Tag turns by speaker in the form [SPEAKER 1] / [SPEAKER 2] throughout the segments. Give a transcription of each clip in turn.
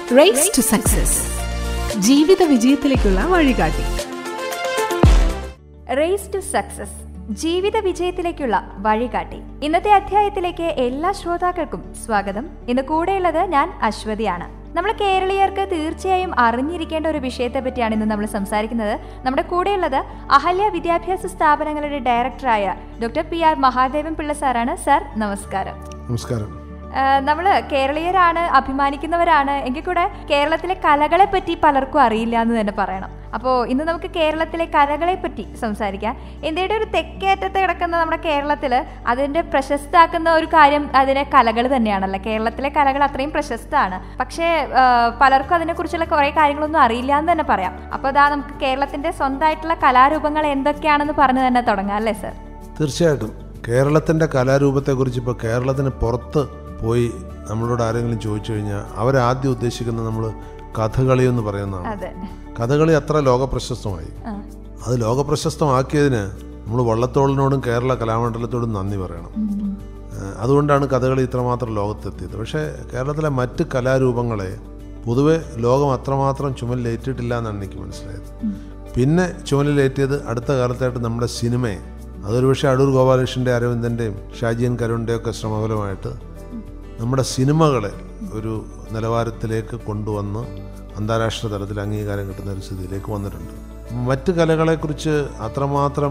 [SPEAKER 1] Raise to success, ജീവിത വിജയത്തിലേക്കുള്ള വഴികാട്ടി.
[SPEAKER 2] Raise to success, ജീവിത വിജയത്തിലേക്കുള്ള വഴികാട്ടി. ഇന്നത്തെ അധ്യായത്തിലേക്ക് എല്ലാ ശ്രോതാക്കൾക്കും സ്വാഗതം. ഇന്ന് കൂടെയുള്ളത് ഞാൻ അശ്വതിയാണ്. നമ്മൾ കേരളീയർക്ക് തീർച്ചയായും അറിഞ്ഞിരിക്കേണ്ട ഒരു വിഷയത്തെ പറ്റിയാണ് ഇന്ന് നമ്മൾ സംസാരിക്കുന്നത്. നമ്മുടെ കൂടെയുള്ളത് അഹല്യ വിദ്യാഭ്യാസ സ്ഥാപനങ്ങളുടെ ഡയറക്ടറായ ഡോക്ടർ PR മഹാദേവൻ പിള്ള സാറാണ്. സാർ നമസ്കാരം.
[SPEAKER 3] നമസ്കാരം.
[SPEAKER 2] നമ്മൾ കേരളീയരാണ്, അഭിമാനിക്കുന്നവരാണ്, എങ്കിൽ കൂടെ കേരളത്തിലെ കലകളെ പറ്റി പലർക്കും അറിയില്ല എന്ന് തന്നെ പറയണം. അപ്പോൾ ഇന്ന് നമുക്ക് കേരളത്തിലെ കലകളെ പറ്റി സംസാരിക്കാം. ഇന്ത്യയുടെ ഒരു തെക്കേറ്റത്ത് കിടക്കുന്ന നമ്മുടെ കേരളത്തിൽ അതിൻ്റെ പ്രശസ്തമാക്കുന്ന ഒരു കാര്യം അതിനെ കലകൾ തന്നെയാണല്ലോ. കേരളത്തിലെ കലകൾ അത്രയും പ്രശസ്തമാണ്. പക്ഷേ പലർക്കും അതിനെക്കുറിച്ചുള്ള കുറേ കാര്യങ്ങളൊന്നും അറിയില്ല എന്ന് തന്നെ പറയാം. അപ്പോൾ അതാ നമുക്ക് കേരളത്തിൻ്റെ സ്വന്തമായിട്ടുള്ള കലാരൂപങ്ങൾ എന്തൊക്കെയാണെന്ന് പറഞ്ഞു തന്നെ തുടങ്ങാം അല്ലേ സർ?
[SPEAKER 3] തീർച്ചയായിട്ടും. കേരളത്തിൻ്റെ കലാരൂപത്തെക്കുറിച്ച് ഇപ്പോൾ കേരളത്തിന് പുറത്ത് പോയി നമ്മളോട് ആരെങ്കിലും ചോദിച്ചു കഴിഞ്ഞാൽ അവരാദ്യം ഉദ്ദേശിക്കുന്നത് നമ്മൾ കഥകളി എന്ന് പറയുന്നതാണ്. കഥകളി അത്ര ലോകപ്രശസ്തമായി. അത് ലോകപ്രശസ്തമാക്കിയതിന് നമ്മൾ വള്ളത്തോളിനോടും കേരള കലാമണ്ഡലത്തോടും നന്ദി പറയണം. അതുകൊണ്ടാണ് കഥകളി ഇത്രമാത്രം ലോകത്തെത്തിയത്. പക്ഷേ കേരളത്തിലെ മറ്റ് കലാരൂപങ്ങളെ പൊതുവെ ലോകം അത്രമാത്രം ചുമലിലേറ്റിട്ടില്ല എന്നാണ് എനിക്ക് മനസ്സിലായത്. പിന്നെ ചുമലിലേറ്റിയത് അടുത്ത കാലത്തായിട്ട് നമ്മുടെ സിനിമയെ, അതൊരു പക്ഷേ അടൂർ ഗോപാലകൃഷ്ണൻ്റെ, അരവിന്ദൻ്റെയും ഷാജിയൻ കരുണിൻ്റെയൊക്കെ ശ്രമഫലമായിട്ട് നമ്മുടെ സിനിമകളെ ഒരു നിലവാരത്തിലേക്ക് കൊണ്ടുവന്ന് അന്താരാഷ്ട്ര തലത്തിൽ അംഗീകാരം കിട്ടുന്ന ഒരു സ്ഥിതിയിലേക്ക് വന്നിട്ടുണ്ട്. മറ്റ് കലകളെക്കുറിച്ച് അത്രമാത്രം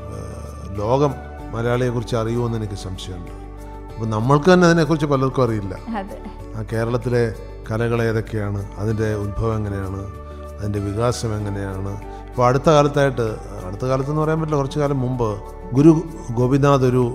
[SPEAKER 3] ലോകം മലയാളിയെക്കുറിച്ച് അറിയുമെന്ന് എനിക്ക് സംശയമുണ്ട്. അപ്പോൾ നമ്മൾക്ക് തന്നെ അതിനെക്കുറിച്ച് പലർക്കും അറിയില്ല. ആ കേരളത്തിലെ കലകൾ ഏതൊക്കെയാണ്, അതിൻ്റെ ഉത്ഭവം എങ്ങനെയാണ്, അതിൻ്റെ വികാസം എങ്ങനെയാണ്. ഇപ്പോൾ അടുത്ത കാലത്തെന്ന് പറയാൻ പറ്റില്ല, കുറച്ചു കാലം മുമ്പ് ഗുരു ഗോപിനാഥ് ഒരു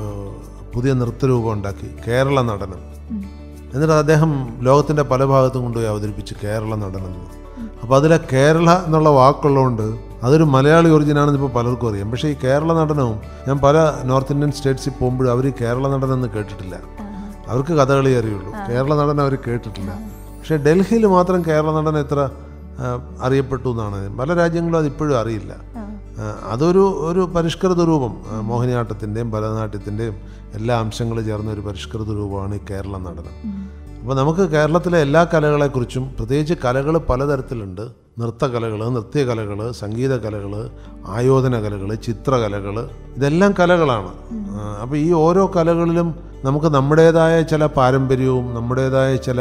[SPEAKER 3] പുതിയ നൃത്തരൂപം ഉണ്ടാക്കി, കേരള നടനം. എന്നിട്ട് അദ്ദേഹം ലോകത്തിൻ്റെ പല ഭാഗത്തും കൊണ്ടുപോയി അവതരിപ്പിച്ച് കേരള നടനം. അപ്പോൾ അതിലെ കേരള എന്നുള്ള വാക്കുള്ളതുകൊണ്ട് അതൊരു മലയാളി ഒറിജിനാണെന്ന് ഇപ്പോൾ പലർക്കും അറിയാം. പക്ഷേ ഈ കേരള നടനവും ഞാൻ പല നോർത്ത് ഇന്ത്യൻ സ്റ്റേറ്റ്സിൽ പോകുമ്പോഴും അവർ കേരള നടനം എന്ന് കേട്ടിട്ടില്ല. അവർക്ക് കഥകളി അറിയുള്ളൂ, കേരള നടനം അവർ കേട്ടിട്ടില്ല. പക്ഷേ ഡൽഹിയിൽ മാത്രം കേരള നടനം എത്ര അറിയപ്പെട്ടു എന്നാണ്. പല രാജ്യങ്ങളും അതിപ്പോഴും അറിയില്ല. അതൊരു പരിഷ്കൃത രൂപം, മോഹിനിയാട്ടത്തിൻ്റെയും ഭരതനാട്യത്തിൻ്റെയും എല്ലാ അംശങ്ങളും ചേർന്ന ഒരു പരിഷ്കൃത രൂപമാണ് ഈ കേരള നടനം. അപ്പോൾ നമുക്ക് കേരളത്തിലെ എല്ലാ കലകളെക്കുറിച്ചും, പ്രത്യേകിച്ച് കലകൾ പലതരത്തിലുണ്ട്. നൃത്തകലകൾ, നൃത്യകലകൾ, സംഗീത കലകൾ, ആയോധന കലകൾ, ചിത്രകലകൾ, ഇതെല്ലാം കലകളാണ്. അപ്പോൾ ഈ ഓരോ കലകളിലും നമുക്ക് നമ്മുടേതായ ചില പാരമ്പര്യവും നമ്മുടേതായ ചില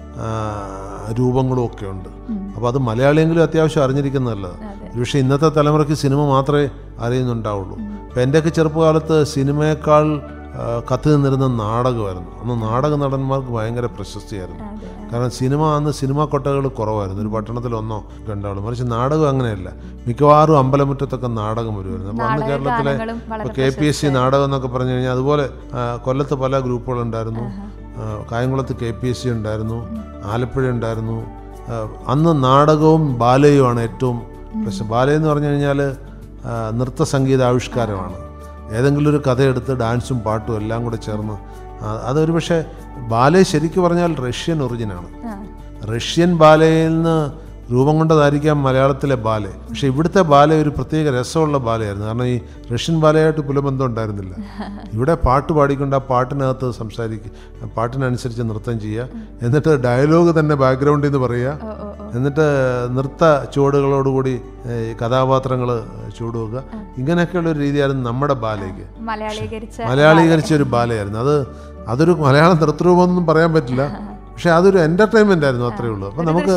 [SPEAKER 3] രൂപങ്ങളും ഒക്കെ ഉണ്ട്. അപ്പോൾ അത് മലയാളിയെങ്കിലും അത്യാവശ്യം അറിഞ്ഞിരിക്കുന്നതല്ല. പക്ഷേ ഇന്നത്തെ തലമുറയ്ക്ക് സിനിമ മാത്രമേ അറിയുന്നുണ്ടാവുള്ളൂ. അപ്പോൾ എൻ്റെയൊക്കെ ചെറുപ്പകാലത്ത് സിനിമയേക്കാൾ കത്തി നിന്നിരുന്ന നാടകമായിരുന്നു. അന്ന് നാടക നടന്മാർക്ക് ഭയങ്കര പ്രശസ്തിയായിരുന്നു. കാരണം സിനിമാ കൊട്ടകൾ കുറവായിരുന്നു. ഒരു പട്ടണത്തിൽ ഒന്നോ രണ്ടാളോ. മറിച്ച് നാടകം അങ്ങനെയല്ല, മിക്കവാറും അമ്പലമുറ്റത്തൊക്കെ നാടകം വരുമായിരുന്നു. അപ്പോൾ അന്ന് കേരളത്തിലെ KPSC നാടകം എന്നൊക്കെ പറഞ്ഞു കഴിഞ്ഞാൽ, അതുപോലെ കൊല്ലത്ത് പല ഗ്രൂപ്പുകളുണ്ടായിരുന്നു. കായംകുളത്ത് KPSC ഉണ്ടായിരുന്നു, ആലപ്പുഴ ഉണ്ടായിരുന്നു. അന്ന് നാടകവും ബാലയുമാണ് ഏറ്റവും പ്രശ്നം. ബാലയം എന്ന് പറഞ്ഞു കഴിഞ്ഞാൽ നൃത്ത സംഗീത ആവിഷ്കാരമാണ്. ഏതെങ്കിലും ഒരു കഥയെടുത്ത് ഡാൻസും പാട്ടും എല്ലാം കൂടെ ചേർന്ന് അതൊരു പക്ഷേ ബാലെ ശരിക്കും പറഞ്ഞാൽ റഷ്യൻ ഒറിജിനാണ്. റഷ്യൻ ബാലയിൽ നിന്ന് രൂപം കൊണ്ടതായിരിക്കാം മലയാളത്തിലെ ബാലെ. പക്ഷേ ഇവിടുത്തെ ബാലെ ഒരു പ്രത്യേക രസമുള്ള ബാലയായിരുന്നു. കാരണം ഈ റഷ്യൻ ബാലയായിട്ട് പുലബന്ധം ഉണ്ടായിരുന്നില്ല. ഇവിടെ പാട്ട് പാടിക്കൊണ്ട് ആ പാട്ടിനകത്ത് പാട്ടിനനുസരിച്ച് നൃത്തം ചെയ്യുക, എന്നിട്ട് ഡയലോഗ് തന്നെ ബാക്ക്ഗ്രൗണ്ടിൽ നിന്ന് പറയുക, എന്നിട്ട് നൃത്ത ചുവടുകളോടുകൂടി കഥാപാത്രങ്ങൾ ചൂടുവെക്കുക. ഇങ്ങനെയൊക്കെയുള്ളൊരു രീതിയായിരുന്നു നമ്മുടെ ബാലയ്ക്ക്. മലയാളീകരിച്ച ഒരു ബാലയായിരുന്നു. അതൊരു മലയാളം നൃത്തരൂപമൊന്നും പറയാൻ പറ്റില്ല. പക്ഷെ അതൊരു എൻ്റർടൈൻമെൻ്റ് ആയിരുന്നു, അത്രയേ ഉള്ളൂ. അപ്പം നമുക്ക്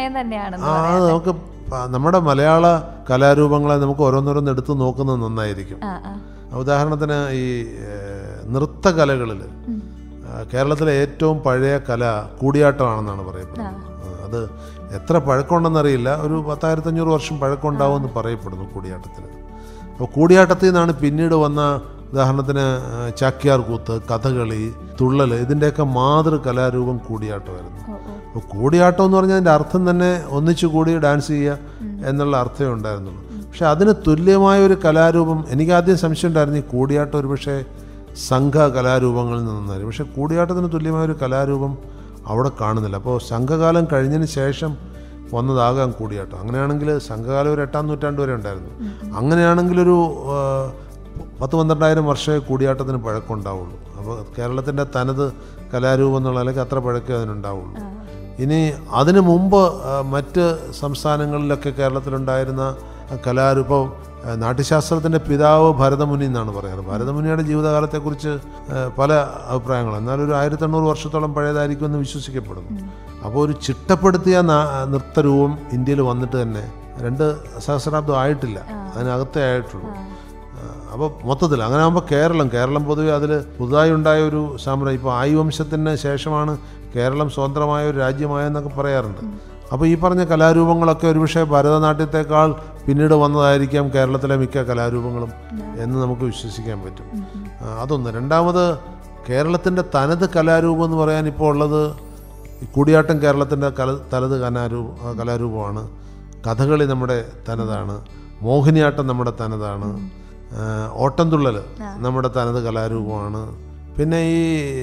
[SPEAKER 3] നമ്മുടെ മലയാള കലാരൂപങ്ങളെ നമുക്ക് ഓരോന്നോരോന്ന് എടുത്ത് നോക്കുന്നത് നന്നായിരിക്കും. ഉദാഹരണത്തിന് ഈ നൃത്തകലകളിൽ കേരളത്തിലെ ഏറ്റവും പഴയ കല കൂടിയാട്ടമാണെന്നാണ് പറയപ്പെടുന്നത്. അത് എത്ര പഴക്കമുണ്ടെന്നറിയില്ല, ഒരു 10,500 വർഷം പഴക്കമുണ്ടാവുമെന്ന് പറയപ്പെടുന്നു കൂടിയാട്ടത്തിന്. അപ്പോൾ കൂടിയാട്ടത്തിൽ നിന്നാണ് പിന്നീട് വന്ന, ഉദാഹരണത്തിന് ചാക്യാർ കൂത്ത്, കഥകളി, തുള്ളൽ, ഇതിൻ്റെയൊക്കെ മാതൃ കലാരൂപം കൂടിയാട്ടമായിരുന്നു. അപ്പോൾ കൂടിയാട്ടം എന്ന് പറഞ്ഞാൽ അതിൻ്റെ അർത്ഥം തന്നെ ഒന്നിച്ചു കൂടി ഡാൻസ് ചെയ്യുക എന്നുള്ള അർത്ഥമേ ഉണ്ടായിരുന്നുള്ളൂ. പക്ഷെ അതിന് തുല്യമായ ഒരു കലാരൂപം എനിക്കാദ്യം സംശയം ഉണ്ടായിരുന്നു. ഈ കൂടിയാട്ടം ഒരു പക്ഷേ സംഘ കലാരൂപങ്ങളിൽ നിന്നായിരുന്നു. പക്ഷേ കൂടിയാട്ടത്തിന് തുല്യമായൊരു കലാരൂപം അവിടെ കാണുന്നില്ല. അപ്പോൾ സംഘകാലം കഴിഞ്ഞതിന് ശേഷം വന്നതാകാം കൂടിയാട്ടം. അങ്ങനെയാണെങ്കിൽ സംഘകാലം ഒരു 8-ാം നൂറ്റാണ്ട് വരെ ഉണ്ടായിരുന്നു. അങ്ങനെയാണെങ്കിലൊരു 10-12,000 വർഷമേ കൂടിയാട്ടത്തിന് പഴക്കം ഉണ്ടാവുള്ളൂ. അപ്പോൾ കേരളത്തിൻ്റെ തനത് കലാരൂപം എന്നുള്ള നിലയ്ക്ക് അത്ര പഴക്കമേ അതിനുണ്ടാവുള്ളൂ. ഇനി അതിനു മുമ്പ് മറ്റ് സംസ്ഥാനങ്ങളിലൊക്കെ കേരളത്തിലുണ്ടായിരുന്ന കലാരൂപം, നാട്യശാസ്ത്രത്തിൻ്റെ പിതാവ് ഭരതമുനി എന്നാണ് പറയാറ്. ഭരതമുനിയുടെ ജീവിതകാലത്തെക്കുറിച്ച് പല അഭിപ്രായങ്ങളും, എന്നാൽ ഒരു 1800 വർഷത്തോളം പഴയതായിരിക്കുമെന്ന് വിശ്വസിക്കപ്പെടുന്നു. അപ്പോൾ ഒരു ചിട്ടപ്പെടുത്തിയ നൃത്തരൂപം ഇന്ത്യയിൽ വന്നിട്ട് തന്നെ 2 സഹസ്രാബ്ദം ആയിട്ടില്ല, അതിനകത്തേ ആയിട്ടുള്ളൂ. അപ്പോൾ മൊത്തത്തിൽ അങ്ങനെ ആകുമ്പോൾ കേരളം പൊതുവെ അതിൽ പുതുതായി ഉണ്ടായ ഒരു സാമ്രാജ്യം. ഇപ്പോൾ ആയി വംശത്തിന് ശേഷമാണ് കേരളം സ്വതന്ത്രമായ ഒരു രാജ്യമായെന്നൊക്കെ പറയാറുണ്ട്. അപ്പോൾ ഈ പറഞ്ഞ കലാരൂപങ്ങളൊക്കെ ഒരുപക്ഷെ ഭരതനാട്യത്തെക്കാൾ പിന്നീട് വന്നതായിരിക്കാം കേരളത്തിലെ മിക്ക കലാരൂപങ്ങളും എന്ന് നമുക്ക് വിശ്വസിക്കാൻ പറ്റും. അതൊന്ന്. രണ്ടാമത്, കേരളത്തിൻ്റെ തനത് കലാരൂപം എന്ന് പറയാൻ ഇപ്പോൾ ഉള്ളത് കൂടിയാട്ടം കേരളത്തിൻ്റെ തനത് കലാരൂപമാണ്. കഥകളി നമ്മുടെ തനതാണ്. മോഹിനിയാട്ടം നമ്മുടെ തനതാണ്. ഓട്ടംതുള്ളൽ നമ്മുടെ തനത് കലാരൂപമാണ്. പിന്നെ ഈ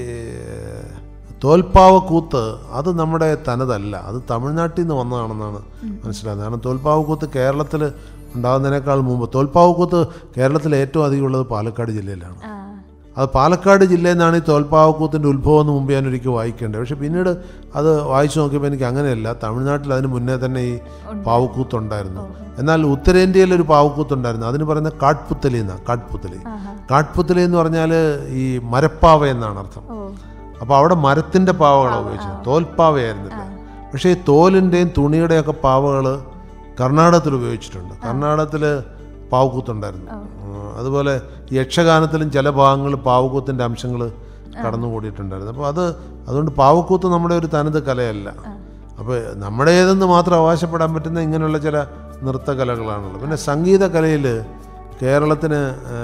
[SPEAKER 3] തോൽപ്പാവക്കൂത്ത് അത് നമ്മുടെ തനതല്ല, അത് തമിഴ്നാട്ടിൽ നിന്ന് വന്നതാണെന്നാണ് മനസ്സിലാകുന്നത്. കാരണം തോൽപ്പാവക്കൂത്ത് കേരളത്തിൽ ഉണ്ടാകുന്നതിനേക്കാൾ മുമ്പ്, തോൽപ്പാവക്കൂത്ത് കേരളത്തിൽ ഏറ്റവും അധികം ഉള്ളത് പാലക്കാട് ജില്ലയിലാണ്. അത് പാലക്കാട് ജില്ലയിൽ നിന്നാണ് ഈ തോൽപ്പാവക്കൂത്തിൻ്റെ ഉത്ഭവം എന്ന് മുമ്പ് ഞാൻ ഒരിക്കൽ വായിക്കേണ്ടത്. പക്ഷേ പിന്നീട് അത് വായിച്ചു നോക്കിയപ്പോൾ എനിക്ക് അങ്ങനെയല്ല, തമിഴ്നാട്ടിൽ അതിന് മുന്നേ തന്നെ ഈ പാവക്കൂത്തുണ്ടായിരുന്നു. എന്നാൽ ഉത്തരേന്ത്യയിലൊരു പാവക്കൂത്തുണ്ടായിരുന്നു, അതിന് പറയുന്നത് കാട്ട്പുത്തലി എന്നാണ്. കാട്ട്പുത്തലി എന്ന് പറഞ്ഞാൽ ഈ മരപ്പാവ എന്നാണ് അർത്ഥം. അപ്പോൾ അവിടെ മരത്തിൻ്റെ പാവകളാണ് ഉപയോഗിച്ചത്, തോൽപ്പാവയായിരുന്നില്ല. പക്ഷേ ഈ തോലിൻ്റെയും തുണിയുടെയൊക്കെ പാവകൾ കർണാടകത്തിൽ ഉപയോഗിച്ചിട്ടുണ്ട്. കർണാടകത്തിൽ പാവക്കൂത്തുണ്ടായിരുന്നു. അതുപോലെ യക്ഷഗാനത്തിലും ചില ഭാഗങ്ങളിൽ പാവക്കൂത്തിൻ്റെ അംശങ്ങൾ കടന്നുകൂടിയിട്ടുണ്ടായിരുന്നു. അപ്പോൾ അതുകൊണ്ട് പാവക്കൂത്ത് നമ്മുടെ ഒരു തനത് കലയല്ല. അപ്പോൾ നമ്മുടേതെന്ന് മാത്രം അവകാശപ്പെടാൻ പറ്റുന്ന ഇങ്ങനെയുള്ള ചില നൃത്തകലകളാണുള്ളത്. പിന്നെ സംഗീത കലയിൽ കേരളത്തിന്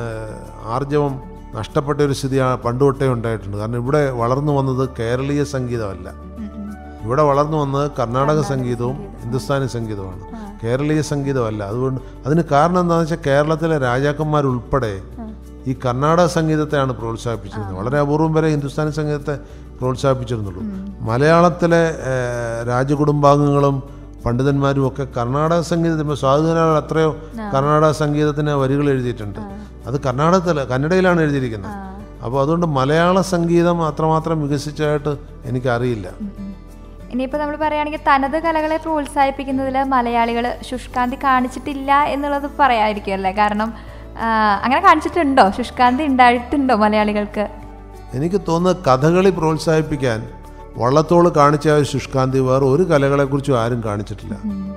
[SPEAKER 3] ആർജവം നഷ്ടപ്പെട്ട ഒരു സ്ഥിതി പണ്ടുതൊട്ടേ ഉണ്ടായിട്ടുണ്ട്. കാരണം ഇവിടെ വളർന്നു വന്നത് കേരളീയ സംഗീതമല്ല, ഇവിടെ വളർന്നു വന്നത് കർണാടക സംഗീതവും ഹിന്ദുസ്ഥാനി സംഗീതവുമാണ്, കേരളീയ സംഗീതമല്ല. അതുകൊണ്ട് അതിന് കാരണം എന്താണെന്ന് വെച്ചാൽ കേരളത്തിലെ രാജാക്കന്മാരുൾപ്പെടെ ഈ കർണാടക സംഗീതത്തെയാണ് പ്രോത്സാഹിപ്പിച്ചിരുന്നത്. വളരെ അപൂർവം വരെ ഹിന്ദുസ്ഥാനി സംഗീതത്തെ പ്രോത്സാഹിപ്പിച്ചിരുന്നുള്ളൂ. മലയാളത്തിലെ രാജകുടുംബാംഗങ്ങളും പണ്ഡിതന്മാരും ഒക്കെ കർണാടക സംഗീതത്തിന്, സ്വാതിനാൾ എത്രയോ കർണാടക സംഗീതത്തിന് വരികൾ എഴുതിയിട്ടുണ്ട്. അത് കന്നഡയിലാണ് എഴുതിയിരിക്കുന്നത്. അപ്പോൾ അതുകൊണ്ട് മലയാള സംഗീതം അത്രമാത്രം വികസിച്ചതായിട്ട് എനിക്കറിയില്ല.
[SPEAKER 2] ഇനിയിപ്പോൾ നമ്മൾ പറയുകയാണെങ്കിൽ തനത് കലകളെ പ്രോത്സാഹിപ്പിക്കുന്നതിൽ മലയാളികൾ ശുഷ്കാന്തി കാണിച്ചിട്ടില്ല എന്നുള്ളത് പറയാതിരിക്കും അല്ലേ? കാരണം അങ്ങനെ കാണിച്ചിട്ടുണ്ടോ? ശുഷ്കാന്തി ഉണ്ടായിട്ടുണ്ടോ മലയാളികൾക്ക്?
[SPEAKER 3] എനിക്ക് തോന്നുന്നത് കഥകളി പ്രോത്സാഹിപ്പിക്കാൻ വള്ളത്തോൾ കാണിച്ച ഒരു ശുഷ്കാന്തി വേറെ ഒരു കലകളെക്കുറിച്ചും ആരും കാണിച്ചിട്ടില്ല.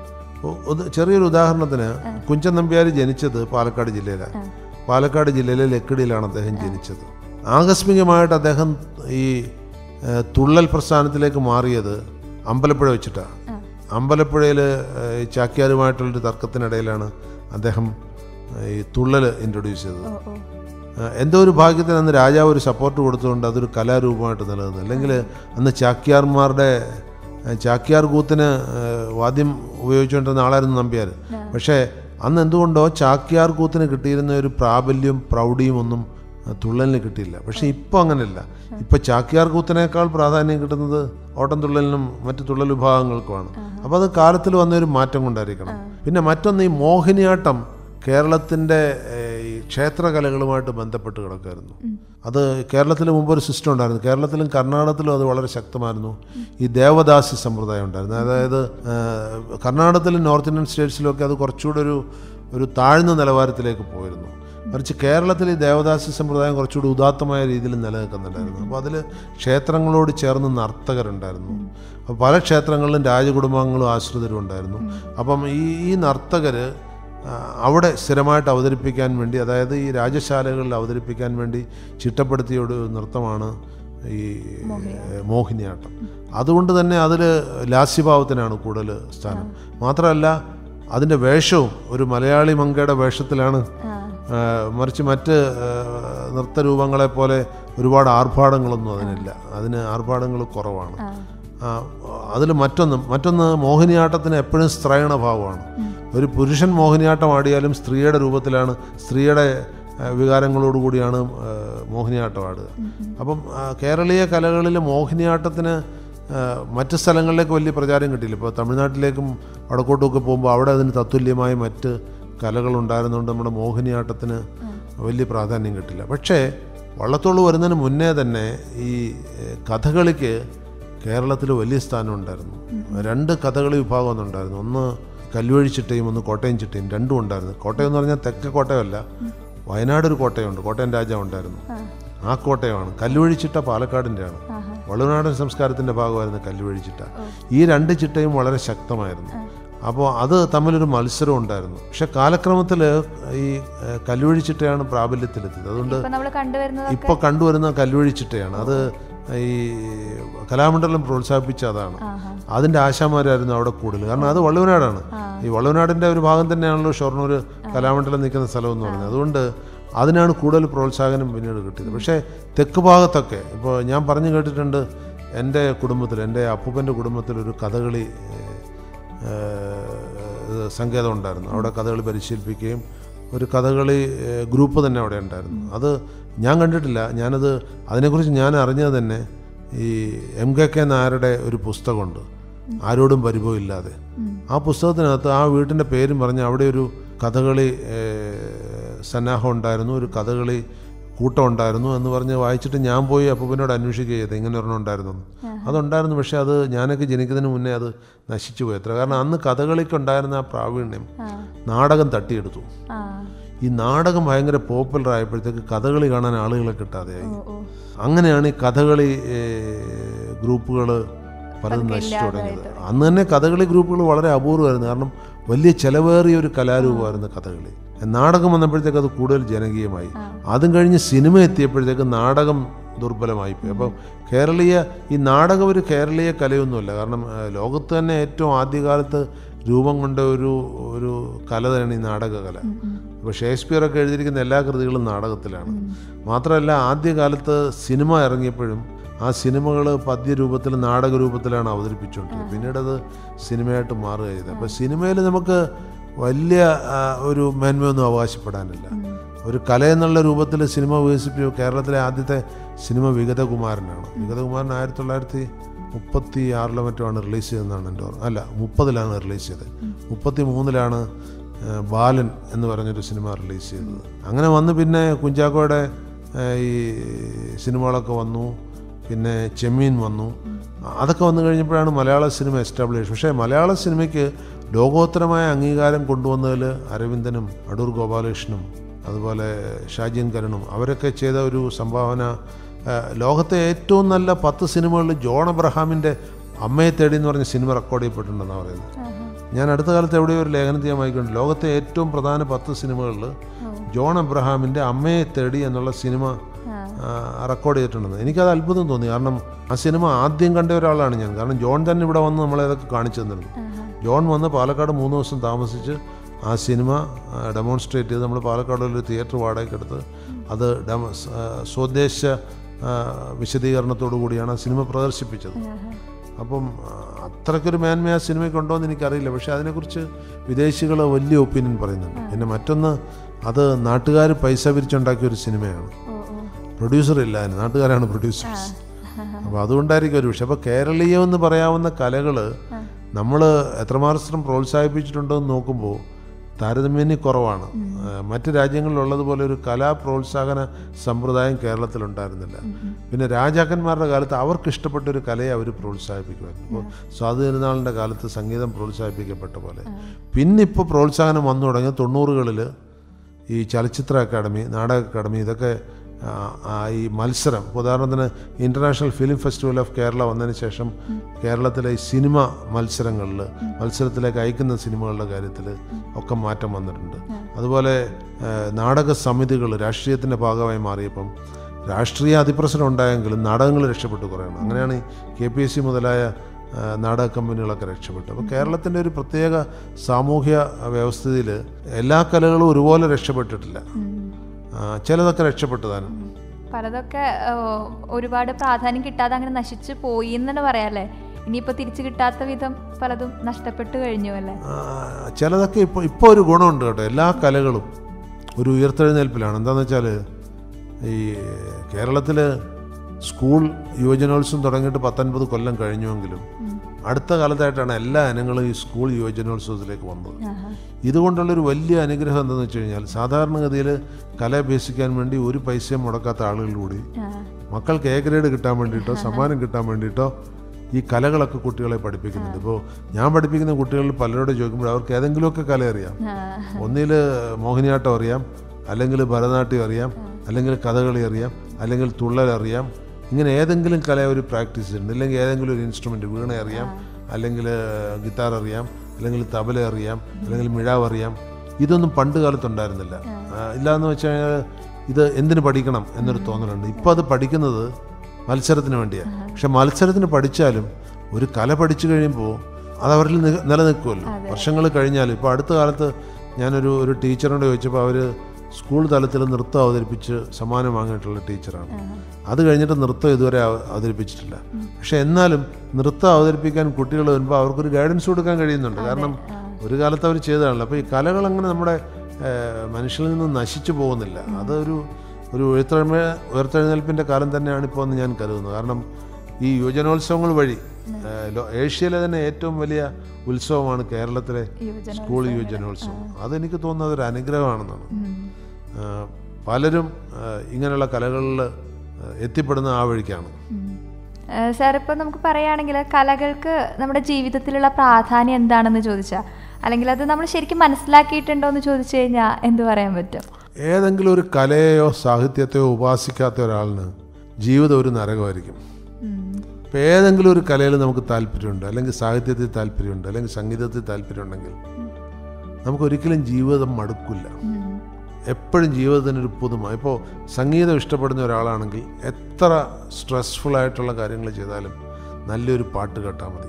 [SPEAKER 3] ചെറിയൊരു ഉദാഹരണത്തിന്, കുഞ്ചൻ നമ്പ്യാർ ജനിച്ചത് പാലക്കാട് ജില്ലയിലാണ്. പാലക്കാട് ജില്ലയിലെ ലക്കിടിയിലാണ് അദ്ദേഹം ജനിച്ചത്. ആകസ്മികമായിട്ട് അദ്ദേഹം ഈ തുള്ളൽ പ്രസ്ഥാനത്തിലേക്ക് മാറിയത് അമ്പലപ്പുഴ വെച്ചിട്ടാണ്. അമ്പലപ്പുഴയിൽ ചാക്യാരുമായിട്ടുള്ളൊരു തർക്കത്തിനിടയിലാണ് അദ്ദേഹം ഈ തുള്ളൽ ഇൻട്രൊഡ്യൂസ് ചെയ്തത്. എന്തോ ഒരു ഭാഗ്യത്തിന് അന്ന് രാജാവ് ഒരു സപ്പോർട്ട് കൊടുത്തുകൊണ്ട് അതൊരു കലാരൂപമായിട്ട് നിലനിന്നു. അല്ലെങ്കിൽ അന്ന് ചാക്യാർ കൂത്തിന് വാദ്യം ഉപയോഗിച്ചുകൊണ്ടിരുന്ന ആളായിരുന്നു നമ്പ്യാർ. പക്ഷേ അന്ന് എന്തുകൊണ്ടോ ചാക്യാർ കൂത്തിന് കിട്ടിയിരുന്ന ഒരു പ്രാബല്യം പ്രൗഢിയും ഒന്നും തുള്ളലിന് കിട്ടിയില്ല. പക്ഷേ ഇപ്പോൾ അങ്ങനെയല്ല. ഇപ്പം ചാക്യാർ കൂത്തിനേക്കാൾ പ്രാധാന്യം കിട്ടുന്നത് ഓട്ടംതുള്ളലിനും മറ്റു തുള്ളൽ വിഭാഗങ്ങൾക്കുമാണ്. അപ്പോൾ അത് കാലത്തിൽ വന്നൊരു മാറ്റം കൊണ്ടായിരിക്കണം. പിന്നെ മറ്റൊന്ന്, ഈ മോഹിനിയാട്ടം കേരളത്തിൻ്റെ ക്ഷേത്രകലകളുമായിട്ട് ബന്ധപ്പെട്ട് കിടക്കുമായിരുന്നു. അത് കേരളത്തിൽ മുമ്പ് ഒരു സിസ്റ്റം ഉണ്ടായിരുന്നു. കേരളത്തിലും കർണാടകത്തിലും അത് വളരെ ശക്തമായിരുന്നു. ഈ ദേവദാസി സമ്പ്രദായം ഉണ്ടായിരുന്നു. അതായത് കർണാടകത്തിലും നോർത്ത് ഇന്ത്യൻ സ്റ്റേറ്റ്സിലൊക്കെ അത് കുറച്ചുകൂടെ ഒരു താഴ്ന്ന നിലവാരത്തിലേക്ക് പോയിരുന്നു. മറിച്ച് കേരളത്തിൽ ഈ ദേവദാസി സമ്പ്രദായം കുറച്ചുകൂടി ഉദാത്തമായ രീതിയിൽ നിലനിൽക്കുന്നുണ്ടായിരുന്നു. അപ്പോൾ അതിൽ ക്ഷേത്രങ്ങളോട് ചേർന്ന് നർത്തകരുണ്ടായിരുന്നു. അപ്പോൾ പല ക്ഷേത്രങ്ങളിലും രാജകുടുംബാംഗങ്ങളും ആശ്രിതരും ഉണ്ടായിരുന്നു. അപ്പം ഈ നർത്തകർ അവിടെ സ്ഥിരമായിട്ട് അവതരിപ്പിക്കാൻ വേണ്ടി, അതായത് ഈ രാജശാലകളിൽ അവതരിപ്പിക്കാൻ വേണ്ടി ചിട്ടപ്പെടുത്തിയ ഒരു നൃത്തമാണ് ഈ മോഹിനിയാട്ടം. അതുകൊണ്ട് തന്നെ അതിൽ ലാസ്യഭാവത്തിനാണ് കൂടുതൽ സ്ഥാനം. മാത്രമല്ല അതിൻ്റെ വേഷവും ഒരു മലയാളി മങ്കയുടെ വേഷത്തിലാണ്. മറിച്ച് മറ്റ് നൃത്തരൂപങ്ങളെ പോലെ ഒരുപാട് ആർഭാടങ്ങളൊന്നും അതിനില്ല. അതിന് ആർഭാടങ്ങൾ കുറവാണ്. അതിൽ മറ്റൊന്ന് മോഹിനിയാട്ടത്തിന് എപ്പോഴും സ്ത്രൈണ ഭാവമാണ്. ഒരു പുരുഷൻ മോഹിനിയാട്ടം ആടിയാലും സ്ത്രീയുടെ രൂപത്തിലാണ്, സ്ത്രീയുടെ വികാരങ്ങളോടുകൂടിയാണ് മോഹിനിയാട്ടം ആടുക. അപ്പം കേരളീയ കലകളിൽ മോഹിനിയാട്ടത്തിന് മറ്റ് സ്ഥലങ്ങളിലേക്ക് വലിയ പ്രചാരം കിട്ടിയില്ല. ഇപ്പോൾ തമിഴ്നാട്ടിലേക്കും വടക്കോട്ടുമൊക്കെ പോകുമ്പോൾ അവിടെ അതിന് തത്തുല്യമായ മറ്റ് കലകളുണ്ടായിരുന്നുകൊണ്ട് നമ്മുടെ മോഹിനിയാട്ടത്തിന് വലിയ പ്രാധാന്യം കിട്ടില്ല. പക്ഷേ വള്ളത്തോൾ വരുന്നതിന് മുന്നേ തന്നെ ഈ കഥകളിക്ക് കേരളത്തിൽ വലിയ സ്ഥാനം ഉണ്ടായിരുന്നു. 2 കഥകളി വിഭാഗം ഉണ്ടായിരുന്നു. ഒന്ന് കല്ലുവഴി ചിട്ടയും ഒന്ന് കോട്ടയം ചിട്ടയും, രണ്ടും ഉണ്ടായിരുന്നു. കോട്ടയം എന്ന് പറഞ്ഞാൽ തെക്കേ കോട്ടയമല്ല, വയനാട് ഒരു കോട്ടയമുണ്ട്, കോട്ടയം രാജാവ് ഉണ്ടായിരുന്നു, ആ കോട്ടയമാണ്. കല്ലുവഴി ചിട്ട പാലക്കാടിൻ്റെ ആണ്. വള്ളുവനാടൻ സംസ്കാരത്തിൻ്റെ ഭാഗമായിരുന്നു കല്ലുവഴി ചിട്ട. ഈ 2 ചിട്ടയും വളരെ ശക്തമായിരുന്നു. അപ്പോൾ അത് തമ്മിലൊരു മത്സരം ഉണ്ടായിരുന്നു. പക്ഷെ കാലക്രമത്തിൽ ഈ കല്ലുവഴി ചിട്ടയാണ് പ്രാബല്യത്തിലെത്തിയത്. അതുകൊണ്ട് ഇപ്പോൾ കണ്ടുവരുന്ന കല്ലുവഴി ചിട്ടയാണ്. അത് ഈ കലാമണ്ഡലം പ്രോത്സാഹിപ്പിച്ച അതാണ്. അതിൻ്റെ ആശാമാരായിരുന്നു അവിടെ കൂടുതൽ. കാരണം അത് വള്ളുവനാടാണ്. ഈ വള്ളുവനാടിൻ്റെ ഒരു ഭാഗം തന്നെയാണല്ലോ ഷൊർണൂർ കലാമണ്ഡലം നിൽക്കുന്ന സ്ഥലം എന്ന് പറയുന്നത്. അതുകൊണ്ട് അതിനാണ് കൂടുതൽ പ്രോത്സാഹനം പിന്നീട് കിട്ടിയത്. പക്ഷേ തെക്ക് ഭാഗത്തൊക്കെ ഇപ്പോൾ ഞാൻ പറഞ്ഞു കേട്ടിട്ടുണ്ട്, എൻ്റെ കുടുംബത്തിൽ, എൻ്റെ അപ്പൂപ്പൻ്റെ കുടുംബത്തിൽ ഒരു കഥകളി സങ്കേതം ഉണ്ടായിരുന്നു. അവിടെ കഥകളി പരിശീലിപ്പിക്കുകയും ഒരു കഥകളി ഗ്രൂപ്പ് തന്നെ അവിടെ ഉണ്ടായിരുന്നു. അത് ഞാൻ കണ്ടിട്ടില്ല. അതിനെക്കുറിച്ച് ഞാൻ അറിഞ്ഞത് തന്നെ ഈ MKK നായരുടെ ഒരു പുസ്തകമുണ്ട്, ആരോടും പരിഭവമില്ലാതെ. ആ പുസ്തകത്തിനകത്ത് ആ വീട്ടിൻ്റെ പേരും പറഞ്ഞ് അവിടെ ഒരു കഥകളി സന്നാഹം ഉണ്ടായിരുന്നു, ഒരു കഥകളി കൂട്ടം ഉണ്ടായിരുന്നു എന്ന് പറഞ്ഞ് വായിച്ചിട്ട് ഞാൻ പോയി അപ്പൂപ്പനോട് അന്വേഷിക്കുക ചെയ്തത് ഇങ്ങനെ ഒരെണ്ണം ഉണ്ടായിരുന്നു. അതുണ്ടായിരുന്നു. പക്ഷെ അത് ഞാനൊക്കെ ജനിക്കുന്നതിന് മുന്നേ അത് നശിച്ചു പോയി. കാരണം അന്ന് കഥകളിക്കുണ്ടായിരുന്ന ആ പ്രാവീണ്യം നാടകം തട്ടിയെടുത്തു. ഈ നാടകം ഭയങ്കര പോപ്പുലർ ആയപ്പോഴത്തേക്ക് കഥകളി കാണാൻ ആളുകളെ കിട്ടാതെയായി. അങ്ങനെയാണ് ഈ കഥകളി ഗ്രൂപ്പുകൾ പലതും നശിച്ചു തുടങ്ങിയത്. അന്ന് തന്നെ കഥകളി ഗ്രൂപ്പുകൾ വളരെ അപൂർവമായിരുന്നു. കാരണം വലിയ ചെലവേറിയ ഒരു കലാരൂപമായിരുന്നു കഥകളി. നാടകം വന്നപ്പോഴത്തേക്ക് അത് കൂടുതൽ ജനകീയമായി. അതും കഴിഞ്ഞ് സിനിമ എത്തിയപ്പോഴത്തേക്ക് നാടകം ദുർബലമായി പോയി. അപ്പം ഈ നാടകം ഒരു കേരളീയ കലയൊന്നുമല്ല. കാരണം ലോകത്ത് തന്നെ ഏറ്റവും ആദ്യകാലത്ത് രൂപം കൊണ്ട ഒരു കല തന്നെയാണ് ഈ നാടകകല. ഇപ്പോൾ ഷേക്സ്പിയറൊക്കെ എഴുതിയിരിക്കുന്ന എല്ലാ കൃതികളും നാടകത്തിലാണ്. മാത്രമല്ല ആദ്യകാലത്ത് സിനിമ ഇറങ്ങിയപ്പോഴും ആ സിനിമകൾ പദ്യരൂപത്തിൽ നാടക രൂപത്തിലാണ് അവതരിപ്പിച്ചുകൊണ്ടിരുന്നത്. പിന്നീട് അത് സിനിമയായിട്ട് മാറുക ചെയ്തത്. അപ്പോൾ സിനിമയിൽ നമുക്ക് വലിയ ഒരു മേന്മയൊന്നും അവകാശപ്പെടാനില്ല. ഒരു കല എന്നുള്ള രൂപത്തിൽ സിനിമ വികസിപ്പിച്ചു. കേരളത്തിലെ ആദ്യത്തെ സിനിമ വിഗതകുമാരനാണ്. വിഗതകുമാരൻ 1936 മറ്റുമാണ് റിലീസ് ചെയ്തതെന്നാണ് എൻ്റെ ഓർമ്മ. അല്ല, 30-ലാണ് റിലീസ് ചെയ്തത്. 33-ലാണ് ബാലൻ എന്ന് പറഞ്ഞൊരു സിനിമ റിലീസ് ചെയ്തത്. അങ്ങനെ വന്ന് പിന്നെ കുഞ്ചാക്കോയുടെ ഈ സിനിമകളൊക്കെ വന്നു. പിന്നെ ചെമ്മീൻ വന്നു. അതൊക്കെ വന്നു കഴിഞ്ഞപ്പോഴാണ് മലയാള സിനിമ എസ്റ്റാബ്ലിഷ്. പക്ഷേ മലയാള സിനിമയ്ക്ക് ലോകോത്തരമായ അംഗീകാരം കൊണ്ടുവന്നതിൽ അരവിന്ദനും അടൂർ ഗോപാലകൃഷ്ണനും അതുപോലെ ഷാജിൻ കരുണും അവരൊക്കെ ചെയ്ത ഒരു സംഭാവന. ലോകത്തെ ഏറ്റവും നല്ല 10 സിനിമകളിൽ ജോൺ അബ്രഹാമിൻ്റെ അമ്മയെ തേടി എന്ന് പറഞ്ഞ സിനിമ റെക്കോർഡ് ചെയ്യപ്പെട്ടിട്ടുണ്ടെന്നാണ് പറയുന്നത്. ഞാൻ അടുത്ത കാലത്ത് എവിടെയോ ഒരു ലേഖനത്തിൽ വായിക്കുന്നുണ്ട്, ലോകത്തെ ഏറ്റവും പ്രധാന 10 സിനിമകളിൽ ജോൺ അബ്രഹാമിൻ്റെ അമ്മയെ തേടി എന്നുള്ള സിനിമ റെക്കോർഡ് ചെയ്തിട്ടുണ്ടെന്ന്. എനിക്കത് അത്ഭുതം തോന്നി. കാരണം ആ സിനിമ ആദ്യം കണ്ട ഒരാളാണ് ഞാൻ. കാരണം ജോൺ തന്നെ ഇവിടെ വന്ന് നമ്മളെ ഇതൊക്കെ കാണിച്ചു തന്നിരുന്നു. ജോൺ വന്ന് പാലക്കാട് 3 ദിവസം താമസിച്ച് ആ സിനിമ ഡെമോൺസ്ട്രേറ്റ് ചെയ്ത് നമ്മൾ പാലക്കാടൊരു തിയേറ്റർ വാടകയ്ക്കെടുത്ത് അത് സ്വദേശ വിശദീകരണത്തോടു കൂടിയാണ് ആ സിനിമ പ്രദർശിപ്പിച്ചത്. അപ്പം അത്രയ്ക്കൊരു മേന്മ ആ സിനിമയ്ക്ക് ഉണ്ടോ എന്ന് എനിക്കറിയില്ല. പക്ഷേ അതിനെക്കുറിച്ച് വിദേശികൾ വലിയ ഒപ്പീനിയൻ പറയുന്നുണ്ട്. പിന്നെ മറ്റൊന്ന്, അത് നാട്ടുകാർ പൈസ പിരിച്ചുണ്ടാക്കിയ ഒരു സിനിമയാണ്. പ്രൊഡ്യൂസർ ഇല്ല, അതിന് നാട്ടുകാരാണ് പ്രൊഡ്യൂസേഴ്സ്. അപ്പോൾ അതുകൊണ്ടായിരിക്കും ഒരു വിഷയം. അപ്പോൾ കേരളീയം എന്ന് പറയാവുന്ന കലകൾ നമ്മൾ എത്രമാത്രം പ്രോത്സാഹിപ്പിച്ചിട്ടുണ്ടോ എന്ന് നോക്കുമ്പോൾ താരതമ്യേന കുറവാണ്. മറ്റ് രാജ്യങ്ങളിലുള്ളതുപോലെ ഒരു കലാ പ്രോത്സാഹന സമ്പ്രദായം കേരളത്തിലുണ്ടായിരുന്നില്ല. പിന്നെ രാജാക്കന്മാരുടെ കാലത്ത് അവർക്ക് ഇഷ്ടപ്പെട്ട ഒരു കലയെ അവർ പ്രോത്സാഹിപ്പിക്കുമായിരുന്നു. ഇപ്പോൾ സ്വാതിതിരുനാളിൻ്റെ കാലത്ത് സംഗീതം പ്രോത്സാഹിപ്പിക്കപ്പെട്ട പോലെ. പിന്നിപ്പോൾ പ്രോത്സാഹനം വന്നു തുടങ്ങിയ 90കളിൽ ഈ ചലച്ചിത്ര അക്കാദമി, നാടക അക്കാദമി, ഇതൊക്കെ ഈ മത്സരം, ഉദാഹരണത്തിന് international film festival of Kerala വന്നതിന് ശേഷം കേരളത്തിലെ ഈ സിനിമ മത്സരത്തിലേക്ക് അയക്കുന്ന സിനിമകളുടെ കാര്യത്തിൽ ഒക്കെ മാറ്റം വന്നിട്ടുണ്ട്. അതുപോലെ നാടക സമിതികൾ രാഷ്ട്രീയത്തിൻ്റെ ഭാഗമായി മാറിയപ്പം രാഷ്ട്രീയ അതിപ്രസരം ഉണ്ടായെങ്കിലും നാടകങ്ങൾ രക്ഷപ്പെട്ടു കുറയാണ്. അങ്ങനെയാണ് ഈ KPSC മുതലായ നാടക കമ്പനികളൊക്കെ രക്ഷപ്പെട്ടു. അപ്പോൾ കേരളത്തിൻ്റെ ഒരു പ്രത്യേക സാമൂഹ്യ വ്യവസ്ഥിതിയിൽ എല്ലാ കലകളും ഒരുപോലെ രക്ഷപ്പെട്ടിട്ടില്ല. ചിലതൊക്കെ രക്ഷപ്പെട്ടതാണ്,
[SPEAKER 2] പലതൊക്കെ ഒരുപാട് പ്രാധാന്യം കിട്ടാതെ അങ്ങനെ നശിച്ചു പോയി എന്ന് തന്നെ പറയാല്ലേ. ഇനിയിപ്പോൾ തിരിച്ചു കിട്ടാത്ത വിധം പലതും നഷ്ടപ്പെട്ടു കഴിഞ്ഞു അല്ലേ.
[SPEAKER 3] ചിലതൊക്കെ ഇപ്പോൾ ഒരു ഗുണമുണ്ട് കേട്ടോ. എല്ലാ കലകളും ഒരു ഉയർത്തെഴുന്നേൽപ്പിലാണ്. എന്താണെന്ന് വെച്ചാൽ ഈ കേരളത്തിൽ സ്കൂൾ യുവജനോത്സവം തുടങ്ങിയിട്ട് 19 കൊല്ലം കഴിഞ്ഞുവെങ്കിലും അടുത്ത കാലത്തായിട്ടാണ് എല്ലാ ഇനങ്ങളും ഈ സ്കൂൾ യുവജനോത്സവത്തിലേക്ക് വന്നത്. ഇതുകൊണ്ടുള്ളൊരു വലിയ അനുഗ്രഹം എന്താണെന്ന് വെച്ച് കഴിഞ്ഞാൽ, സാധാരണഗതിയിൽ കല അഭ്യസിക്കാൻ വേണ്ടി ഒരു പൈസയും മുടക്കാത്ത ആളുകൾ കൂടി മക്കൾക്ക് A ഗ്രേഡ് കിട്ടാൻ വേണ്ടിയിട്ടോ സമ്മാനം കിട്ടാൻ വേണ്ടിയിട്ടോ ഈ കലകളൊക്കെ കുട്ടികളെ പഠിപ്പിക്കുന്നുണ്ട്. ഇപ്പോൾ ഞാൻ പഠിപ്പിക്കുന്ന കുട്ടികളിൽ പലരോട് ചോദിക്കുമ്പോൾ അവർക്ക് ഏതെങ്കിലുമൊക്കെ കല അറിയാം. ഒന്നിൽ മോഹിനിയാട്ടം അറിയാം, അല്ലെങ്കിൽ ഭരതനാട്യം അറിയാം, അല്ലെങ്കിൽ കഥകളി അറിയാം, അല്ലെങ്കിൽ തുള്ളൽ അറിയാം. ഇങ്ങനെ ഏതെങ്കിലും കല ഒരു പ്രാക്ടീസ് ചെയ്യുന്നുണ്ട്. അല്ലെങ്കിൽ ഏതെങ്കിലും ഒരു ഇൻസ്ട്രുമെൻറ്റ്, വീണ അറിയാം, അല്ലെങ്കിൽ ഗിത്താർ അറിയാം, അല്ലെങ്കിൽ തബല അറിയാം, അല്ലെങ്കിൽ മിഴാവ് അറിയാം. ഇതൊന്നും പണ്ട് കാലത്തുണ്ടായിരുന്നില്ല. ഇല്ലയെന്ന് വെച്ച് കഴിഞ്ഞാൽ ഇത് എന്തിനു പഠിക്കണം എന്നൊരു തോന്നലുണ്ട്. ഇപ്പോൾ അത് പഠിക്കുന്നത് മത്സരത്തിന് വേണ്ടിയാണ്. പക്ഷെ മത്സരത്തിന് പഠിച്ചാലും ഒരു കല പഠിച്ചു കഴിയുമ്പോൾ അത് അവരിൽ നിലനിൽക്കുമല്ലോ വർഷങ്ങൾ കഴിഞ്ഞാലും. ഇപ്പോൾ അടുത്ത കാലത്ത് ഞാനൊരു ടീച്ചറിനോട് ചോദിച്ചപ്പോൾ അവർ സ്കൂൾ തലത്തിൽ നൃത്തം അവതരിപ്പിച്ച് സമ്മാനം വാങ്ങിയിട്ടുള്ള ടീച്ചറാണ്. അത് കഴിഞ്ഞിട്ട് നൃത്തം ഇതുവരെ അവതരിപ്പിച്ചിട്ടില്ല. പക്ഷെ എന്നാലും നൃത്തം അവതരിപ്പിക്കാൻ കുട്ടികൾ വരുമ്പോൾ അവർക്കൊരു ഗൈഡൻസ് കൊടുക്കാൻ കഴിയുന്നുണ്ട്. കാരണം ഒരു കാലത്ത് അവർ ചെയ്തതാണല്ലോ. അപ്പോൾ ഈ കലകൾ അങ്ങനെ നമ്മുടെ മനുഷ്യരിൽ നിന്ന് നശിച്ചു പോകുന്നില്ല. അതൊരു ഉയർത്തെഴുന്നേൽപ്പിൻ്റെ കാലം തന്നെയാണ് ഇപ്പോൾ എന്ന് ഞാൻ കരുതുന്നത്. കാരണം ഈ യുവജനോത്സവങ്ങൾ വഴി ഏഷ്യയിലെ തന്നെ ഏറ്റവും വലിയ ഉത്സവമാണ് കേരളത്തിലെ സ്കൂൾ യുവജനോത്സവം. അതെനിക്ക് തോന്നുന്നത് ഒരു അനുഗ്രഹമാണെന്നാണ്. പലരും ഇങ്ങനെയുള്ള കലകളിൽ എത്തിപ്പെടുന്ന ആ വഴിക്കാണ്.
[SPEAKER 2] സാർ, ഇപ്പോൾ നമുക്ക് പറയുകയാണെങ്കിൽ കലകൾക്ക് നമ്മുടെ ജീവിതത്തിലുള്ള പ്രാധാന്യം എന്താണെന്ന് ചോദിച്ചാൽ, അല്ലെങ്കിൽ അത് നമ്മൾ ശരിക്കും മനസ്സിലാക്കിയിട്ടുണ്ടോ എന്ന് ചോദിച്ചു കഴിഞ്ഞാൽ എന്ത് പറയാൻ പറ്റും?
[SPEAKER 3] ഏതെങ്കിലും ഒരു കലയെയോ സാഹിത്യത്തെയോ ഉപാസിക്കാത്ത ഒരാളിന് ജീവിതം ഒരു നരകമായിരിക്കും. ഇപ്പം ഏതെങ്കിലും ഒരു കലയിൽ നമുക്ക് താല്പര്യമുണ്ട്, അല്ലെങ്കിൽ സാഹിത്യത്തിൽ താല്പര്യമുണ്ട്, അല്ലെങ്കിൽ സംഗീതത്തിൽ താല്പര്യമുണ്ടെങ്കിൽ നമുക്കൊരിക്കലും ജീവിതം മടുക്കില്ല. എപ്പോഴും ജീവിതത്തിനൊരു പുതുമ. ഇപ്പോൾ സംഗീതം ഇഷ്ടപ്പെടുന്ന ഒരാളാണെങ്കിൽ എത്ര സ്ട്രെസ്ഫുൾ ആയിട്ടുള്ള കാര്യങ്ങൾ ചെയ്താലും നല്ലൊരു പാട്ട് കേട്ടാൽ മതി.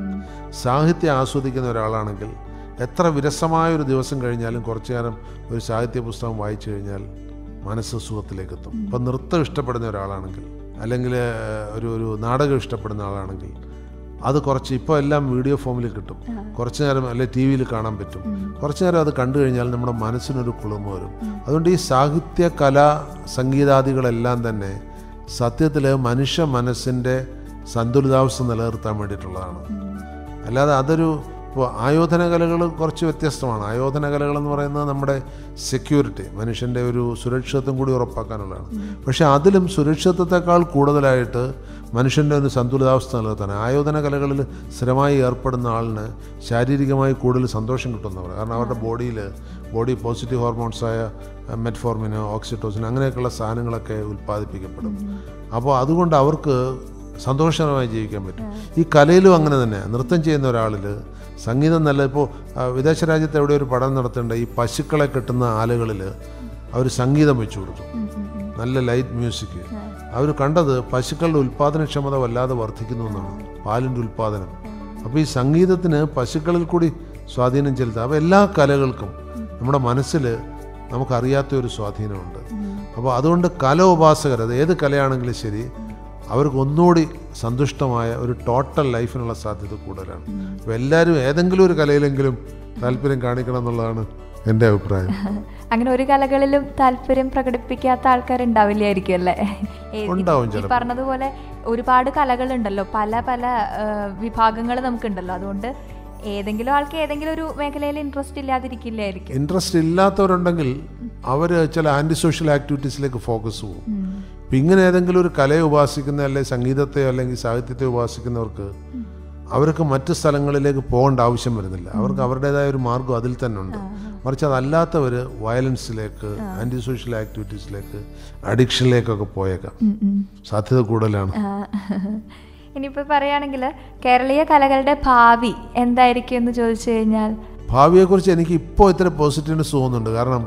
[SPEAKER 3] സാഹിത്യം ആസ്വദിക്കുന്ന ഒരാളാണെങ്കിൽ എത്ര വിരസമായൊരു ദിവസം കഴിഞ്ഞാലും കുറച്ചു നേരം ഒരു സാഹിത്യ പുസ്തകം വായിച്ചു കഴിഞ്ഞാൽ മനസ്സ് സുഖത്തിലേക്കെത്തും. ഇപ്പം നൃത്തം ഇഷ്ടപ്പെടുന്ന ഒരാളാണെങ്കിൽ, അല്ലെങ്കിൽ ഒരു നാടകം ഇഷ്ടപ്പെടുന്ന ആളാണെങ്കിൽ അത് കുറച്ച്, ഇപ്പോൾ എല്ലാം വീഡിയോ ഫോമിൽ കിട്ടും, കുറച്ചു നേരം അല്ലെ ടി വിയിൽ കാണാൻ പറ്റും. കുറച്ചു നേരം അത് കണ്ടു കഴിഞ്ഞാൽ നമ്മുടെ മനസ്സിനൊരു കുളിർമ വരും. അതുകൊണ്ട് ഈ സാഹിത്യ, കല, സംഗീതാദികളെല്ലാം തന്നെ സത്യത്തിൽ മനുഷ്യ മനസ്സിൻ്റെ സന്തുലിതാവസ്ഥ നിലനിർത്താൻ വേണ്ടിയിട്ടുള്ളതാണ്. അല്ലാതെ അതൊരു ഇപ്പോൾ ആയോധന കലകൾ കുറച്ച് വ്യത്യസ്തമാണ്. ആയോധന കലകളെന്ന് പറയുന്നത് നമ്മുടെ സെക്യൂരിറ്റി, മനുഷ്യൻ്റെ ഒരു സുരക്ഷിതത്വം കൂടി ഉറപ്പാക്കാനുള്ളതാണ്. പക്ഷേ അതിലും സുരക്ഷിതത്വത്തെക്കാൾ കൂടുതലായിട്ട് മനുഷ്യൻ്റെ ഒരു സന്തുലിതാവസ്ഥ നിലനിർത്താൻ ആയോധന കലകളിൽ സ്ഥിരമായി ഏർപ്പെടുന്ന ആളിന് ശാരീരികമായി കൂടുതൽ സന്തോഷം കിട്ടുന്നവർ. കാരണം അവരുടെ ബോഡി പോസിറ്റീവ് ഹോർമോൺസായ മെറ്റ്ഫോർമിന്, ഓക്സിറ്റോസിൻ, അങ്ങനെയൊക്കെയുള്ള സാധനങ്ങളൊക്കെ ഉൽപ്പാദിപ്പിക്കപ്പെടും. അപ്പോൾ അതുകൊണ്ട് അവർക്ക് സന്തോഷകരമായി ജീവിക്കാൻ പറ്റും. ഈ കലയിലും അങ്ങനെ തന്നെ. നൃത്തം ചെയ്യുന്ന ഒരാളിൽ സംഗീതം നല്ല, ഇപ്പോൾ വിദേശ രാജ്യത്ത് എവിടെ ഒരു പഠനം നടത്തേണ്ട, ഈ പശുക്കളെ കെട്ടുന്ന ആലുകളിൽ അവർ സംഗീതം വെച്ചു കൊടുത്തു, നല്ല ലൈറ്റ് മ്യൂസിക്. അവർ കണ്ടത് പശുക്കളുടെ ഉൽപ്പാദനക്ഷമത വല്ലാതെ വർദ്ധിക്കുന്നു എന്നാണ്, പാലിൻ്റെ ഉൽപ്പാദനം. അപ്പോൾ ഈ സംഗീതത്തിന് പശുക്കളിൽ കൂടി സ്വാധീനം ചെലുത്തുക. അപ്പോൾ എല്ലാ കലകൾക്കും നമ്മുടെ മനസ്സിൽ നമുക്കറിയാത്തൊരു സ്വാധീനമുണ്ട്. അപ്പോൾ അതുകൊണ്ട് കല ഉപാസകർ, അത് ഏത് കലയാണെങ്കിലും ശരി, അവർക്ക് ഒന്നുകൂടി സന്തുഷ്ടമായ ഒരു ടോട്ടൽ ലൈഫിനുള്ള സാധ്യത കൂടുതലാണ്. അപ്പോൾ എല്ലാവരും ഏതെങ്കിലും ഒരു കലയിലെങ്കിലും താല്പര്യം കാണിക്കണം എന്നുള്ളതാണ് എൻ്റെ അഭിപ്രായം.
[SPEAKER 2] അങ്ങനെ ഒരു കലകളിലും താല്പര്യം പ്രകടിപ്പിക്കാത്ത ആൾക്കാരുണ്ടാവില്ലായിരിക്കും അല്ലേ?
[SPEAKER 3] ഉണ്ടാവും.
[SPEAKER 2] പറഞ്ഞതുപോലെ ഒരുപാട് കലകളുണ്ടല്ലോ, പല പല വിഭാഗങ്ങൾ നമുക്കുണ്ടല്ലോ. അതുകൊണ്ട് ഏതെങ്കിലും ആൾക്ക് ഏതെങ്കിലും ഒരു മേഖലയിൽ ഇൻട്രസ്റ്റ് ഇല്ലാതിരിക്കില്ലായിരിക്കും.
[SPEAKER 3] ഇൻട്രസ്റ്റ് ഇല്ലാത്തവരുണ്ടെങ്കിൽ അവർ ചില ആൻറ്റി സോഷ്യൽ ആക്ടിവിറ്റീസിലേക്ക് ഫോക്കസ് പോകും. ഇപ്പം ഇങ്ങനെ ഏതെങ്കിലും ഒരു കലയെ ഉപാസിക്കുന്ന, അല്ലെങ്കിൽ സംഗീതത്തെയോ അല്ലെങ്കിൽ സാഹിത്യത്തെ ഉപാസിക്കുന്നവർക്ക് അവർക്ക് മറ്റ് സ്ഥലങ്ങളിലേക്ക് പോകേണ്ട ആവശ്യം വരുന്നില്ല. അവർക്ക് അവരുടേതായ ഒരു മാർഗ്ഗം അതിൽ തന്നെ ഉണ്ട്. മറിച്ച് അതല്ലാത്തവർ വയലൻസിലേക്ക്, ആൻറ്റി സോഷ്യൽ ആക്ടിവിറ്റീസിലേക്ക്, അഡിക്ഷനിലേക്കൊക്കെ പോയേക്കാം. സാധ്യത കൂടുതലാണ്.
[SPEAKER 2] ഇനിയിപ്പോൾ പറയുകയാണെങ്കിൽ കേരളീയ കലകളുടെ ഭാവി എന്തായിരിക്കും എന്ന് ചോദിച്ചു കഴിഞ്ഞാൽ,
[SPEAKER 3] ഭാവിയെക്കുറിച്ച് എനിക്ക് ഇപ്പോൾ ഇത്ര പോസിറ്റീവ്നെസ് തോന്നുന്നുണ്ട്. കാരണം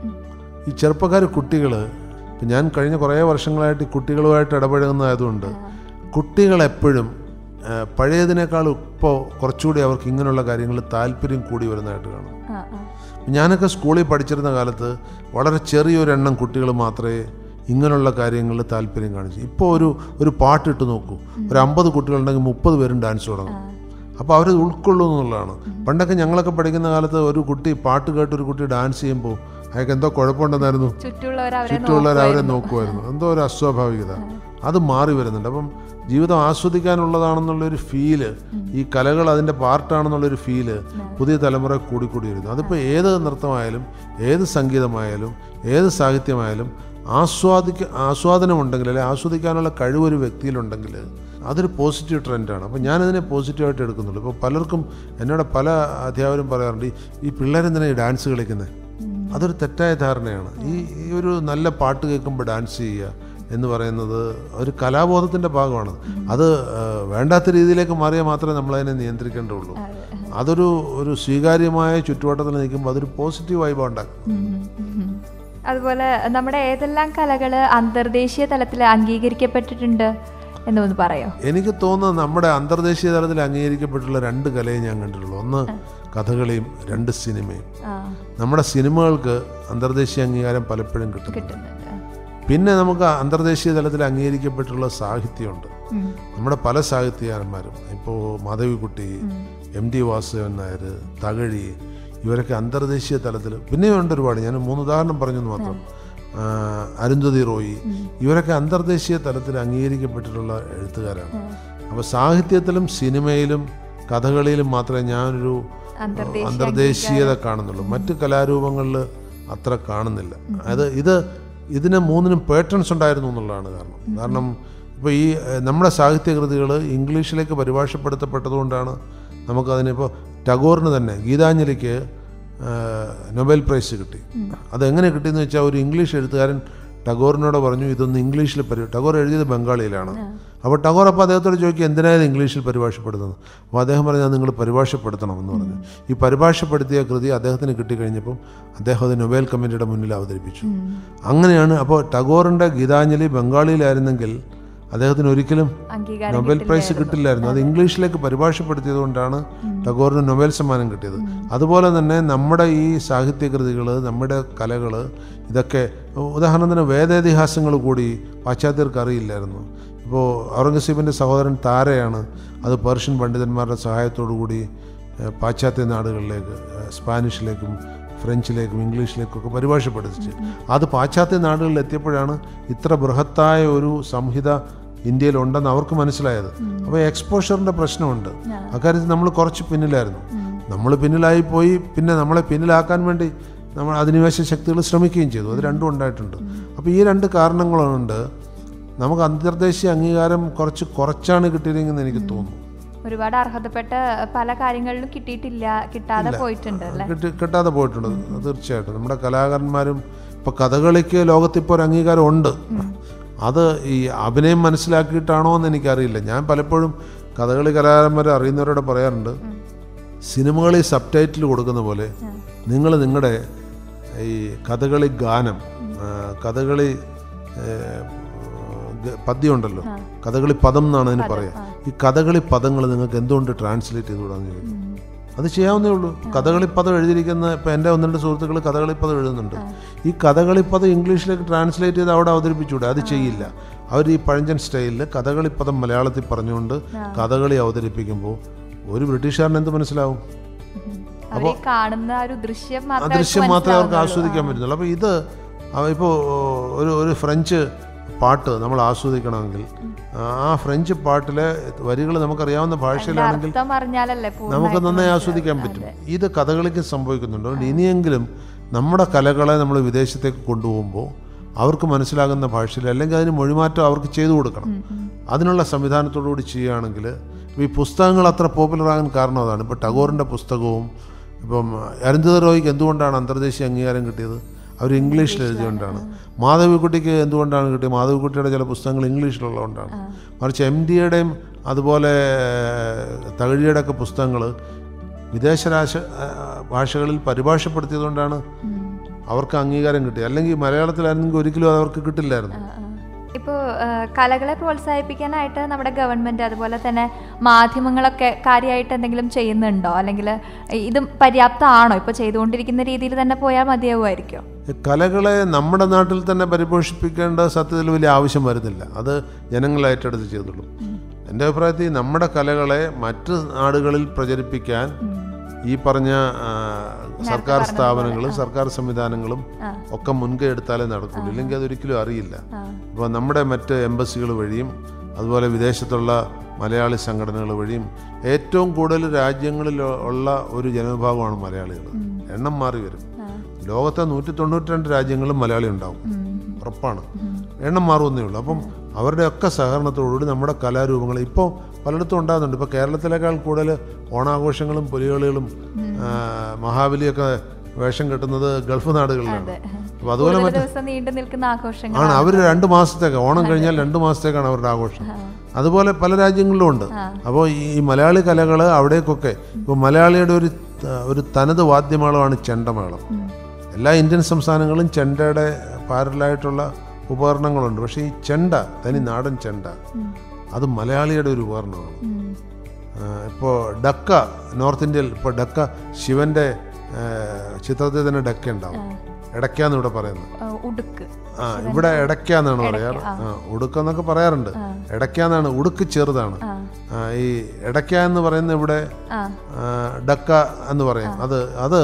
[SPEAKER 3] ഈ ചെറുപ്പക്കാർ, കുട്ടികൾ, ഇപ്പം ഞാൻ കഴിഞ്ഞ കുറേ വർഷങ്ങളായിട്ട് കുട്ടികളുമായിട്ട് ഇടപഴകുന്നതായതുകൊണ്ട് കുട്ടികളെപ്പോഴും പഴയതിനേക്കാൾ ഇപ്പോൾ കുറച്ചുകൂടി അവർക്ക് ഇങ്ങനെയുള്ള കാര്യങ്ങളിൽ താല്പര്യം കൂടി വരുന്നതായിട്ട് കാണും. ഞാനൊക്കെ സ്കൂളിൽ പഠിച്ചിരുന്ന കാലത്ത് വളരെ ചെറിയൊരെണ്ണം കുട്ടികൾ മാത്രമേ ഇങ്ങനെയുള്ള കാര്യങ്ങളിൽ താല്പര്യം കാണിച്ചു. ഇപ്പോൾ ഒരു പാട്ടിട്ട് നോക്കൂ, ഒരു 50 കുട്ടികളുണ്ടെങ്കിൽ 30 പേരും ഡാൻസ് തുടങ്ങും. അപ്പോൾ അവരത് ഉൾക്കൊള്ളുന്നു എന്നുള്ളതാണ്. പണ്ടൊക്കെ ഞങ്ങളൊക്കെ പഠിക്കുന്ന കാലത്ത് ഒരു കുട്ടി പാട്ട് കേട്ട് ഒരു കുട്ടി ഡാൻസ് ചെയ്യുമ്പോൾ അയാൾക്ക് എന്തോ കുഴപ്പമുണ്ടെന്നായിരുന്നു, ചുറ്റുമുള്ളവർ അവരെ നോക്കുമായിരുന്നു. എന്തോ ഒരു അസ്വാഭാവികത. അത് മാറി വരുന്നുണ്ട്. അപ്പം ജീവിതം ആസ്വദിക്കാനുള്ളതാണെന്നുള്ളൊരു ഫീല്, ഈ കലകൾ അതിൻ്റെ പാർട്ടാണെന്നുള്ളൊരു ഫീല് പുതിയ തലമുറ കൂടിക്കൂടി വരുന്നു. അതിപ്പോൾ ഏത് നൃത്തമായാലും, ഏത് സംഗീതമായാലും, ഏത് സാഹിത്യമായാലും ആസ്വാദനമുണ്ടെങ്കിൽ, അല്ലെങ്കിൽ ആസ്വദിക്കാനുള്ള കഴിവൊരു വ്യക്തിയിലുണ്ടെങ്കിൽ അതൊരു പോസിറ്റീവ് ട്രെൻഡാണ്. അപ്പോൾ ഞാനതിനെ പോസിറ്റീവായിട്ട് എടുക്കുന്നുള്ളൂ. ഇപ്പോൾ പലർക്കും എന്നോട് പല അധ്യാപകരും പറയാറുണ്ട്, ഈ പിള്ളേരെന്തിനാണ് ഈ ഡാൻസ് കളിക്കുന്നത്? അതൊരു തെറ്റായ ധാരണയാണ്. ഈ ഒരു നല്ല പാട്ട് കേൾക്കുമ്പോൾ ഡാൻസ് ചെയ്യുക എന്ന് പറയുന്നത് ഒരു കലാബോധത്തിൻ്റെ ഭാഗമാണ്. അത് വേണ്ടാത്ത രീതിയിലേക്ക് മാറിയാൽ മാത്രമേ നമ്മളതിനെ നിയന്ത്രിക്കേണ്ടുള്ളൂ. അതൊരു സ്വീകാര്യമായ ചുറ്റുവട്ടത്തിൽ നിൽക്കുമ്പോൾ അതൊരു പോസിറ്റീവ് വൈബ് ഉണ്ടാക്കും.
[SPEAKER 2] അതുപോലെ നമ്മുടെ ഏതെല്ലാം കലകൾ അന്തർദേശീയ തലത്തിൽ അംഗീകരിക്കപ്പെട്ടിട്ടുണ്ട് എന്നൊന്ന് പറയോ?
[SPEAKER 3] എനിക്ക് തോന്നുന്നത് നമ്മുടെ അന്തർദേശീയ തലത്തിൽ അംഗീകരിക്കപ്പെട്ടുള്ള 2 കലയെ ഞാൻ കണ്ടിട്ടുള്ളൂ. ഒന്ന് കഥകളിയും, 2 സിനിമയും. നമ്മുടെ സിനിമകൾക്ക് അന്തർദേശീയ അംഗീകാരം പലപ്പോഴും കിട്ടുന്നുണ്ട്. പിന്നെ നമുക്ക് അന്തർദേശീയ തലത്തിൽ അംഗീകരിക്കപ്പെട്ടുള്ള സാഹിത്യമുണ്ട്. നമ്മുടെ പല സാഹിത്യകാരന്മാരും, ഇപ്പോൾ മാധവിക്കുട്ടി, MT വാസുദേവൻ നായർ, തകഴി, ഇവരൊക്കെ അന്തർദേശീയ തലത്തിൽ. പിന്നെയുണ്ട് ഒരുപാട്. ഞാൻ 3 ഉദാഹരണം പറഞ്ഞെന്ന് മാത്രം. അരുന്ധതി റോയി, ഇവരൊക്കെ അന്തർദേശീയ തലത്തിൽ അംഗീകരിക്കപ്പെട്ടിട്ടുള്ള എഴുത്തുകാരാണ്. അപ്പോൾ സാഹിത്യത്തിലും സിനിമയിലും കഥകളിയിലും മാത്രമേ ഞാനൊരു അന്തർദേശീയത കാണുന്നുള്ളൂ. മറ്റ് കലാരൂപങ്ങളിൽ അത്ര കാണുന്നില്ല. ഇതിന് 3നും പേറ്റേൺസ് ഉണ്ടായിരുന്നു എന്നുള്ളതാണ് കാരണം ഇപ്പോൾ ഈ നമ്മുടെ സാഹിത്യകൃതികൾ ഇംഗ്ലീഷിലേക്ക് പരിഭാഷപ്പെടുത്തപ്പെട്ടതുകൊണ്ടാണ് നമുക്കതിനിപ്പോൾ ടാഗോറിന് തന്നെ ഗീതാഞ്ജലിക്ക് നൊബേൽ പ്രൈസ് കിട്ടി. അതെങ്ങനെ കിട്ടിയെന്ന് വെച്ചാൽ ഒരു ഇംഗ്ലീഷ് എഴുത്തുകാരൻ ടാഗോറിനോട് പറഞ്ഞു ഇതൊന്ന് ഇംഗ്ലീഷിൽ ടാഗോർ എഴുതിയത് ബംഗാളിയിലാണ്. അപ്പോൾ ടാഗോർ അപ്പോൾ അദ്ദേഹത്തോട് ചോദിക്കുക എന്തിനായത് ഇംഗ്ലീഷിൽ പരിഭാഷപ്പെടുത്തുന്നത്? അപ്പോൾ അദ്ദേഹം പറഞ്ഞാൽ നിങ്ങൾ പരിഭാഷപ്പെടുത്തണമെന്ന് പറഞ്ഞു. ഈ പരിഭാഷപ്പെടുത്തിയ കൃതി അദ്ദേഹത്തിന് കിട്ടിക്കഴിഞ്ഞപ്പം അദ്ദേഹം അത് നൊബേൽ കമ്മിറ്റിയുടെ മുന്നിൽ അവതരിപ്പിച്ചു. അങ്ങനെയാണ്. അപ്പോൾ ടാഗോറിൻ്റെ ഗീതാഞ്ജലി ബംഗാളിയിലായിരുന്നെങ്കിൽ അദ്ദേഹത്തിന് ഒരിക്കലും നൊബേൽ പ്രൈസ് കിട്ടില്ലായിരുന്നു. അത് ഇംഗ്ലീഷിലേക്ക് പരിഭാഷപ്പെടുത്തിയതുകൊണ്ടാണ് ടാഗോറിന് നൊബേൽ സമ്മാനം കിട്ടിയത്. അതുപോലെ തന്നെ നമ്മുടെ ഈ സാഹിത്യകൃതികൾ, നമ്മുടെ കലകൾ, ഇതൊക്കെ ഉദാഹരണത്തിന് വേദേതിഹാസങ്ങൾ കൂടി പാശ്ചാത്യർക്ക് അറിയില്ലായിരുന്നു. ഇപ്പോൾ ഔറംഗസീബിൻ്റെ സഹോദരൻ താരയാണ് അത് പേർഷ്യൻ പണ്ഡിതന്മാരുടെ സഹായത്തോടു കൂടി പാശ്ചാത്യ നാടുകളിലേക്ക്, സ്പാനിഷിലേക്കും ഫ്രഞ്ചിലേക്കും ഇംഗ്ലീഷിലേക്കൊക്കെ പരിഭാഷപ്പെടുത്തിച്ച് അത് പാശ്ചാത്യ നാടുകളിൽ എത്തിയപ്പോഴാണ് ഇത്ര ബൃഹത്തായ ഒരു സംഹിത ഇന്ത്യയിലുണ്ടെന്ന് അവർക്ക് മനസ്സിലായത്. അപ്പോൾ എക്സ്പോഷറിൻ്റെ പ്രശ്നമുണ്ട്. അക്കാര്യത്തിൽ നമ്മൾ കുറച്ച് പിന്നിലായിരുന്നു. നമ്മൾ പിന്നിലായി പോയി. പിന്നെ നമ്മളെ പിന്നിലാക്കാൻ വേണ്ടി നമ്മൾ അധിനിവേശ ശക്തികൾ ശ്രമിക്കുകയും ചെയ്തു. അത് രണ്ടും ഉണ്ടായിട്ടുണ്ട്. അപ്പോൾ ഈ 2 കാരണങ്ങളുണ്ട്. നമുക്ക് അന്തർദേശീയ അംഗീകാരം കുറച്ചാണ് കിട്ടിയിരുന്നെന്ന് എനിക്ക് തോന്നുന്നു.
[SPEAKER 2] ഒരുപാട് അർഹതപ്പെട്ട പല കാര്യങ്ങളിലും കിട്ടാതെ പോയിട്ടുണ്ട്.
[SPEAKER 3] തീർച്ചയായിട്ടും. നമ്മുടെ കലാകാരന്മാരും ഇപ്പോൾ കഥകളിക്ക് ലോകത്തിപ്പോൾ ഒരു അംഗീകാരം ഉണ്ട്. അത് ഈ അഭിനയം മനസ്സിലാക്കിയിട്ടാണോ എന്ന് എനിക്കറിയില്ല. ഞാൻ പലപ്പോഴും കഥകളി കലാകാരന്മാരെ അറിയുന്നവരോട് പറയാറുണ്ട്, സിനിമകളിൽ സബ് ടൈറ്റിൽ കൊടുക്കുന്ന പോലെ നിങ്ങൾ നിങ്ങളുടെ ഈ കഥകളി ഗാനം, കഥകളി പദ്യം ഉണ്ടല്ലോ, കഥകളി പദം എന്നാണ് അതിന് പറയുക. ഈ കഥകളി പദങ്ങൾ നിങ്ങൾക്ക് എന്തുകൊണ്ട് ട്രാൻസ്ലേറ്റ് ചെയ്തുകൂടാന്ന് ചോദിക്കും. അത് ചെയ്യാവുന്നേ ഉള്ളൂ. കഥകളിപ്പദം എഴുതിയിരിക്കുന്ന ഇപ്പം എൻ്റെ 1-2 സുഹൃത്തുക്കൾ കഥകളിപ്പദം എഴുതുന്നുണ്ട്. ഈ കഥകളിപ്പദം ഇംഗ്ലീഷിലേക്ക് ട്രാൻസ്ലേറ്റ് ചെയ്ത് അവിടെ അവതരിപ്പിച്ചുകൂടെ? അത് ചെയ്യില്ല. അവർ ഈ പഴഞ്ചൻ സ്റ്റൈലിൽ കഥകളിപ്പദം മലയാളത്തിൽ പറഞ്ഞുകൊണ്ട് കഥകളി അവതരിപ്പിക്കുമ്പോൾ ഒരു ബ്രിട്ടീഷുകാരന് എന്ത് മനസ്സിലാവും? അപ്പോൾ ദൃശ്യം മാത്രമേ അവർക്ക് ആസ്വദിക്കാൻ പറ്റുന്നുള്ളൂ. അപ്പോൾ ഇത് ഇപ്പോൾ ഒരു ഫ്രഞ്ച് പാട്ട് നമ്മൾ ആസ്വദിക്കണമെങ്കിൽ ആ ഫ്രഞ്ച് പാട്ടിലെ വരികൾ നമുക്കറിയാവുന്ന ഭാഷയിലാണെങ്കിൽ നമുക്ക് നന്നായി ആസ്വദിക്കാൻ പറ്റും. ഇത് കഥകളിക്ക് സംഭവിക്കുന്നുണ്ട്. അതുകൊണ്ട് ഇനിയെങ്കിലും നമ്മുടെ കലകളെ നമ്മൾ വിദേശത്തേക്ക് കൊണ്ടുപോകുമ്പോൾ അവർക്ക് മനസ്സിലാകുന്ന ഭാഷയിൽ, അല്ലെങ്കിൽ അതിന് മൊഴിമാറ്റം അവർക്ക് ചെയ്തു കൊടുക്കണം. അതിനുള്ള സംവിധാനത്തോടു കൂടി ചെയ്യുകയാണെങ്കിൽ ഈ പുസ്തകങ്ങൾ അത്ര പോപ്പുലറാകാൻ കാരണം അതാണ്. ഇപ്പോൾ ടാഗോറിൻ്റെ പുസ്തകവും ഇപ്പം അരുന്ധതി റോയിക്ക് എന്തുകൊണ്ടാണ് അന്തർദേശീയ അംഗീകാരം കിട്ടിയത്? അവർ ഇംഗ്ലീഷിൽ എഴുതിയോണ്ടാണ്. മാധവിക്കുട്ടിക്ക് എന്തുകൊണ്ടാണ് കിട്ടിയത്? മാധവിക്കുട്ടിയുടെ ചില പുസ്തകങ്ങൾ ഇംഗ്ലീഷിലുള്ളതുകൊണ്ടാണ്. മറിച്ച് MTയുടെയും അതുപോലെ തകഴിയുടെ ഒക്കെ പുസ്തകങ്ങൾ വിദേശ ഭാഷകളിൽ പരിഭാഷപ്പെടുത്തിയതുകൊണ്ടാണ് അവർക്ക് അംഗീകാരം കിട്ടിയത്. അല്ലെങ്കിൽ മലയാളത്തിലായിരുന്നെങ്കിൽ ഒരിക്കലും അവർക്ക് കിട്ടില്ലായിരുന്നു.
[SPEAKER 2] ഇപ്പോൾ കലകളെ പ്രോത്സാഹിപ്പിക്കാനായിട്ട് നമ്മുടെ ഗവൺമെൻറ് അതുപോലെ തന്നെ മാധ്യമങ്ങളൊക്കെ കാര്യമായിട്ട് എന്തെങ്കിലും ചെയ്യുന്നുണ്ടോ? അല്ലെങ്കിൽ ഇത് പര്യാപ്തമാണോ? ഇപ്പോൾ ചെയ്തുകൊണ്ടിരിക്കുന്ന രീതിയിൽ തന്നെ പോയാൽ മതിയാവുമായിരിക്കും?
[SPEAKER 3] കലകളെ നമ്മുടെ നാട്ടിൽ തന്നെ പരിപോഷിപ്പിക്കേണ്ട സത്യത്തിൽ വലിയ ആവശ്യം വരുന്നില്ല. അത് ജനങ്ങൾ ഏറ്റെടുത്ത് ചെയ്തുള്ളൂ. എൻ്റെ അഭിപ്രായത്തിൽ നമ്മുടെ കലകളെ മറ്റ് നാടുകളിൽ പ്രചരിപ്പിക്കാൻ ഈ പറഞ്ഞ സർക്കാർ സ്ഥാപനങ്ങളും സർക്കാർ സംവിധാനങ്ങളും ഒക്കെ മുൻകൈ എടുത്താലേ നടക്കുള്ളൂ. ഇല്ലെങ്കിൽ അതൊരിക്കലും അറിയില്ല. അപ്പോൾ നമ്മുടെ മറ്റ് എംബസികൾ വഴിയും അതുപോലെ വിദേശത്തുള്ള മലയാളി സംഘടനകൾ വഴിയും ഏറ്റവും കൂടുതൽ രാജ്യങ്ങളിൽ ഉള്ള ഒരു ജനവിഭാഗമാണ് മലയാളികൾ. എണ്ണം മാറി വരും. ലോകത്തെ 192 രാജ്യങ്ങളിലും മലയാളി ഉണ്ടാവും, ഉറപ്പാണ്. എണ്ണം മാറുമെന്നേ ഉള്ളൂ. അപ്പം അവരുടെയൊക്കെ സഹകരണത്തോടുകൂടി നമ്മുടെ കലാരൂപങ്ങൾ ഇപ്പോൾ പലയിടത്തും ഉണ്ടാകുന്നുണ്ട്. ഇപ്പോൾ കേരളത്തിലേക്കാൾ കൂടുതൽ ഓണാഘോഷങ്ങളും പുലികളികളും മഹാബലിയൊക്കെ വേഷം കെട്ടുന്നത് ഗൾഫ് നാടുകളിലാണ്. അപ്പോൾ അതുപോലെ ആണ് അവർ 2 മാസത്തേക്ക്, ഓണം കഴിഞ്ഞാൽ 2 മാസത്തേക്കാണ് അവരുടെ ആഘോഷം. അതുപോലെ പല രാജ്യങ്ങളിലും ഉണ്ട്. അപ്പോൾ ഈ മലയാളി കലകൾ അവിടേക്കൊക്കെ, ഇപ്പോൾ മലയാളിയുടെ ഒരു തനത് വാദ്യമേളമാണ് ചെണ്ടമേളം. എല്ലാ ഇന്ത്യൻ സംസ്ഥാനങ്ങളിലും ചെണ്ടയുടെ പാരലായിട്ടുള്ള ഉപകരണങ്ങളുണ്ട്. പക്ഷേ ഈ ചെണ്ട, തനി നാടൻ ചെണ്ട, അത് മലയാളിയുടെ ഒരു ഉപകരണമാണ്. ഇപ്പോൾ ഡക്ക, നോർത്ത് ഇന്ത്യയിൽ ഇപ്പോൾ ഡക്ക, ശിവന്റെ ചിത്രത്തിൽ തന്നെ ഡക്ക ഉണ്ടാവും. എടയ്ക്കാന്ന് ഇവിടെ പറയുന്നത്. ഇവിടെ എടയ്ക്കാന്നാണ് പറയാറ്. ഉടുക്കെന്നൊക്കെ പറയാറുണ്ട്. എടയ്ക്കാന്നാണ്. ഉടുക്ക് ചെറുതാണ്. ഈ എടയ്ക്ക എന്ന് പറയുന്നത് ഇവിടെ ഡക്ക എന്ന് പറയും. അത്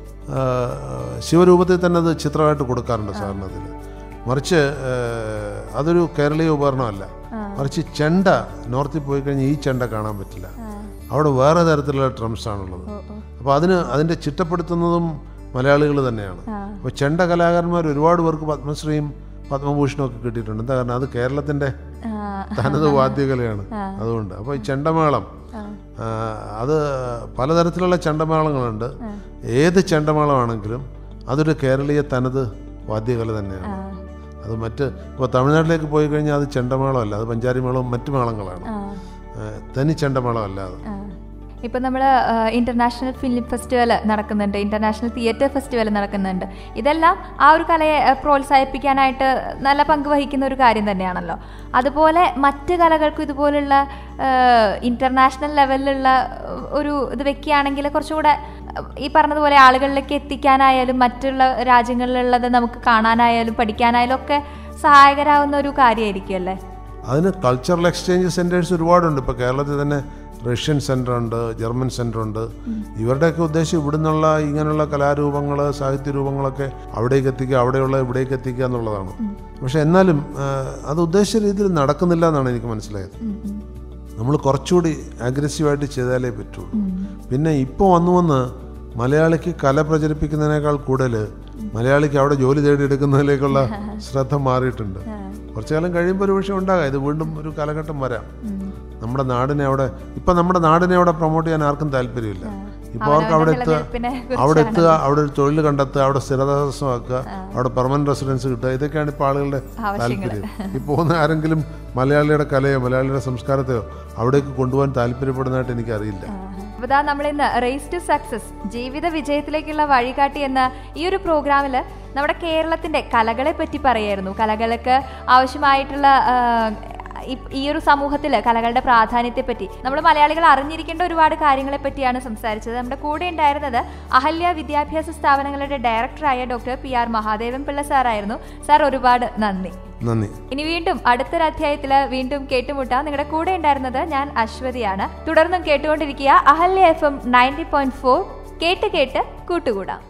[SPEAKER 3] ശിവരൂപത്തിൽ തന്നെ അത് ചിത്രമായിട്ട് കൊടുക്കാറുണ്ട് സാധാരണത്തിൽ. മറിച്ച് അതൊരു കേരളീയ ഉപകരണമല്ല. മറിച്ച് ചെണ്ട നോർത്തിൽ പോയി കഴിഞ്ഞാൽ ഈ ചെണ്ട കാണാൻ പറ്റില്ല. അവിടെ വേറെ തരത്തിലുള്ള ഡ്രംസ് ആണുള്ളത്. അപ്പോൾ അതിൻ്റെ ചിട്ടപ്പെടുത്തുന്നതും മലയാളികൾ തന്നെയാണ്. അപ്പോൾ ചെണ്ട കലാകാരന്മാർ ഒരുപാട് പേർക്ക് പത്മശ്രീയും പത്മഭൂഷണും ഒക്കെ കിട്ടിയിട്ടുണ്ട്. എന്താ കാരണം? അത് കേരളത്തിൻ്റെ തനത് വാദ്യകലയാണ്. അതുകൊണ്ട് അപ്പോൾ ഈ ചെണ്ടമേളം, അത് പലതരത്തിലുള്ള ചെണ്ടമേളങ്ങളുണ്ട്. ഏത് ചെണ്ടമേളമാണെങ്കിലും അതൊരു കേരളീയ തനത് വാദ്യകല തന്നെയാണ്. അത് ഇപ്പോൾ തമിഴ്നാട്ടിലേക്ക് പോയി കഴിഞ്ഞാൽ അത് ചെണ്ടമേളമല്ല, അത് പഞ്ചാരി മേളവും മറ്റു മേളങ്ങളാണ്. തനി ചെണ്ടമേളം അല്ലാതെ.
[SPEAKER 2] ഇപ്പം നമ്മൾ ഇൻ്റർനാഷണൽ ഫിലിം ഫെസ്റ്റിവൽ നടക്കുന്നുണ്ട്, ഇൻ്റർനാഷണൽ തിയേറ്റർ ഫെസ്റ്റിവൽ നടക്കുന്നുണ്ട്. ഇതെല്ലാം ആ ഒരു കലയെ പ്രോത്സാഹിപ്പിക്കാനായിട്ട് നല്ല പങ്ക് വഹിക്കുന്ന ഒരു കാര്യം തന്നെയാണല്ലോ. അതുപോലെ മറ്റ് കലകൾക്കും ഇതുപോലുള്ള ഇൻ്റർനാഷണൽ ലെവലിലുള്ള ഒരു ഇത് വെക്കുകയാണെങ്കിൽ കുറച്ചുകൂടെ ഈ പറഞ്ഞതുപോലെ ആളുകളിലേക്ക് എത്തിക്കാനായാലും മറ്റുള്ള രാജ്യങ്ങളിലുള്ളത് നമുക്ക് കാണാനായാലും പഠിക്കാനായാലും ഒക്കെ സഹായകരാകുന്ന ഒരു കാര്യമായിരിക്കും അല്ലേ?
[SPEAKER 3] അതിന് കൾച്ചറൽ എക്സ്ചേഞ്ച് സെൻറ്റേഴ്സ് ഒരുപാടുണ്ട്. ഇപ്പോൾ കേരളത്തിൽ തന്നെ റഷ്യൻ സെൻ്റർ ഉണ്ട്, ജർമ്മൻ സെൻ്റർ ഉണ്ട്. ഇവരുടെയൊക്കെ ഉദ്ദേശം ഇവിടുന്നുള്ള ഇങ്ങനെയുള്ള കലാരൂപങ്ങൾ, സാഹിത്യരൂപങ്ങളൊക്കെ അവിടേക്ക് എത്തിക്കുക, അവിടെയുള്ള ഇവിടേക്ക് എത്തിക്കുക എന്നുള്ളതാണ്. പക്ഷെ എന്നാലും അത് ഉദ്ദേശിച്ച രീതിയിൽ നടക്കുന്നില്ല എന്നാണ് എനിക്ക് മനസ്സിലായത്. നമ്മൾ കുറച്ചുകൂടി അഗ്രസീവായിട്ട് ചെയ്താലേ പറ്റുള്ളൂ. പിന്നെ ഇപ്പോൾ വന്ന് മലയാളിക്ക് കല പ്രചരിപ്പിക്കുന്നതിനേക്കാൾ കൂടുതൽ മലയാളിക്ക് അവിടെ ജോലി തേടിയെടുക്കുന്നതിലേക്കുള്ള ശ്രദ്ധ മാറിയിട്ടുണ്ട്. കുറച്ചു കാലം കഴിയുമ്പോൾ ഒരു വിഷയം ഉണ്ടാകാം, ഇത് വീണ്ടും ഒരു കാലഘട്ടം വരാം. നമ്മുടെ നാടിനെ അവിടെ പ്രൊമോട്ട് ചെയ്യാൻ ആർക്കും താല്പര്യമില്ല. ഇപ്പോൾ അവർക്ക് അവിടെ എത്തുക, അവിടെ ഒരു തൊഴിൽ കണ്ടെത്തുക, അവിടെ സ്ഥിരതാമസമാക്കുക, അവിടെ പെർമനന്റ് റെസിഡൻസ് കിട്ടുക, ഇതൊക്കെയാണ് ഇപ്പോൾ ആളുകളുടെ താല്പര്യം. ഈ പോകുന്ന ആരെങ്കിലും മലയാളിയുടെ കലയോ മലയാളിയുടെ സംസ്കാരത്തെയോ അവിടേക്ക് കൊണ്ടുപോകാൻ താല്പര്യപ്പെടുന്നതായിട്ട് എനിക്കറിയില്ല.
[SPEAKER 2] അപ്പോൾ നമ്മൾ ഇന്ന് റേസ് ടു സക്സസ്, ജീവിത വിജയത്തിലേക്കുള്ള വഴികാട്ടി എന്ന ഈ ഒരു പ്രോഗ്രാമിൽ നമ്മുടെ കേരളത്തിൻ്റെ കലകളെ പറ്റി പറയായിരുന്നു. കലകൾക്ക് ആവശ്യമായിട്ടുള്ള ഈ ഒരു സമൂഹത്തിൽ കലകളുടെ പ്രാധാന്യത്തെപ്പറ്റി നമ്മൾ മലയാളികൾ അറിഞ്ഞിരിക്കേണ്ട ഒരുപാട് കാര്യങ്ങളെ പറ്റിയാണ് സംസാരിച്ചത്. നമ്മുടെ കൂടെ ഉണ്ടായിരുന്നത് അഹല്യ വിദ്യാഭ്യാസ സ്ഥാപനങ്ങളുടെ ഡയറക്ടറായ ഡോക്ടർ PR മഹാദേവൻ പിള്ള സാറായിരുന്നു. സാർ ഒരുപാട് നന്ദി. ഇനി വീണ്ടും അടുത്തൊരു അധ്യായത്തിൽ വീണ്ടും കേട്ടുമുട്ടാം. നിങ്ങളുടെ കൂടെ ഉണ്ടായിരുന്നത് ഞാൻ അശ്വതിയാണ്. തുടർന്നും കേട്ടുകൊണ്ടിരിക്കുക അഹല്യ FM 90.4. കേട്ട് കൂട്ടുകൂടാം.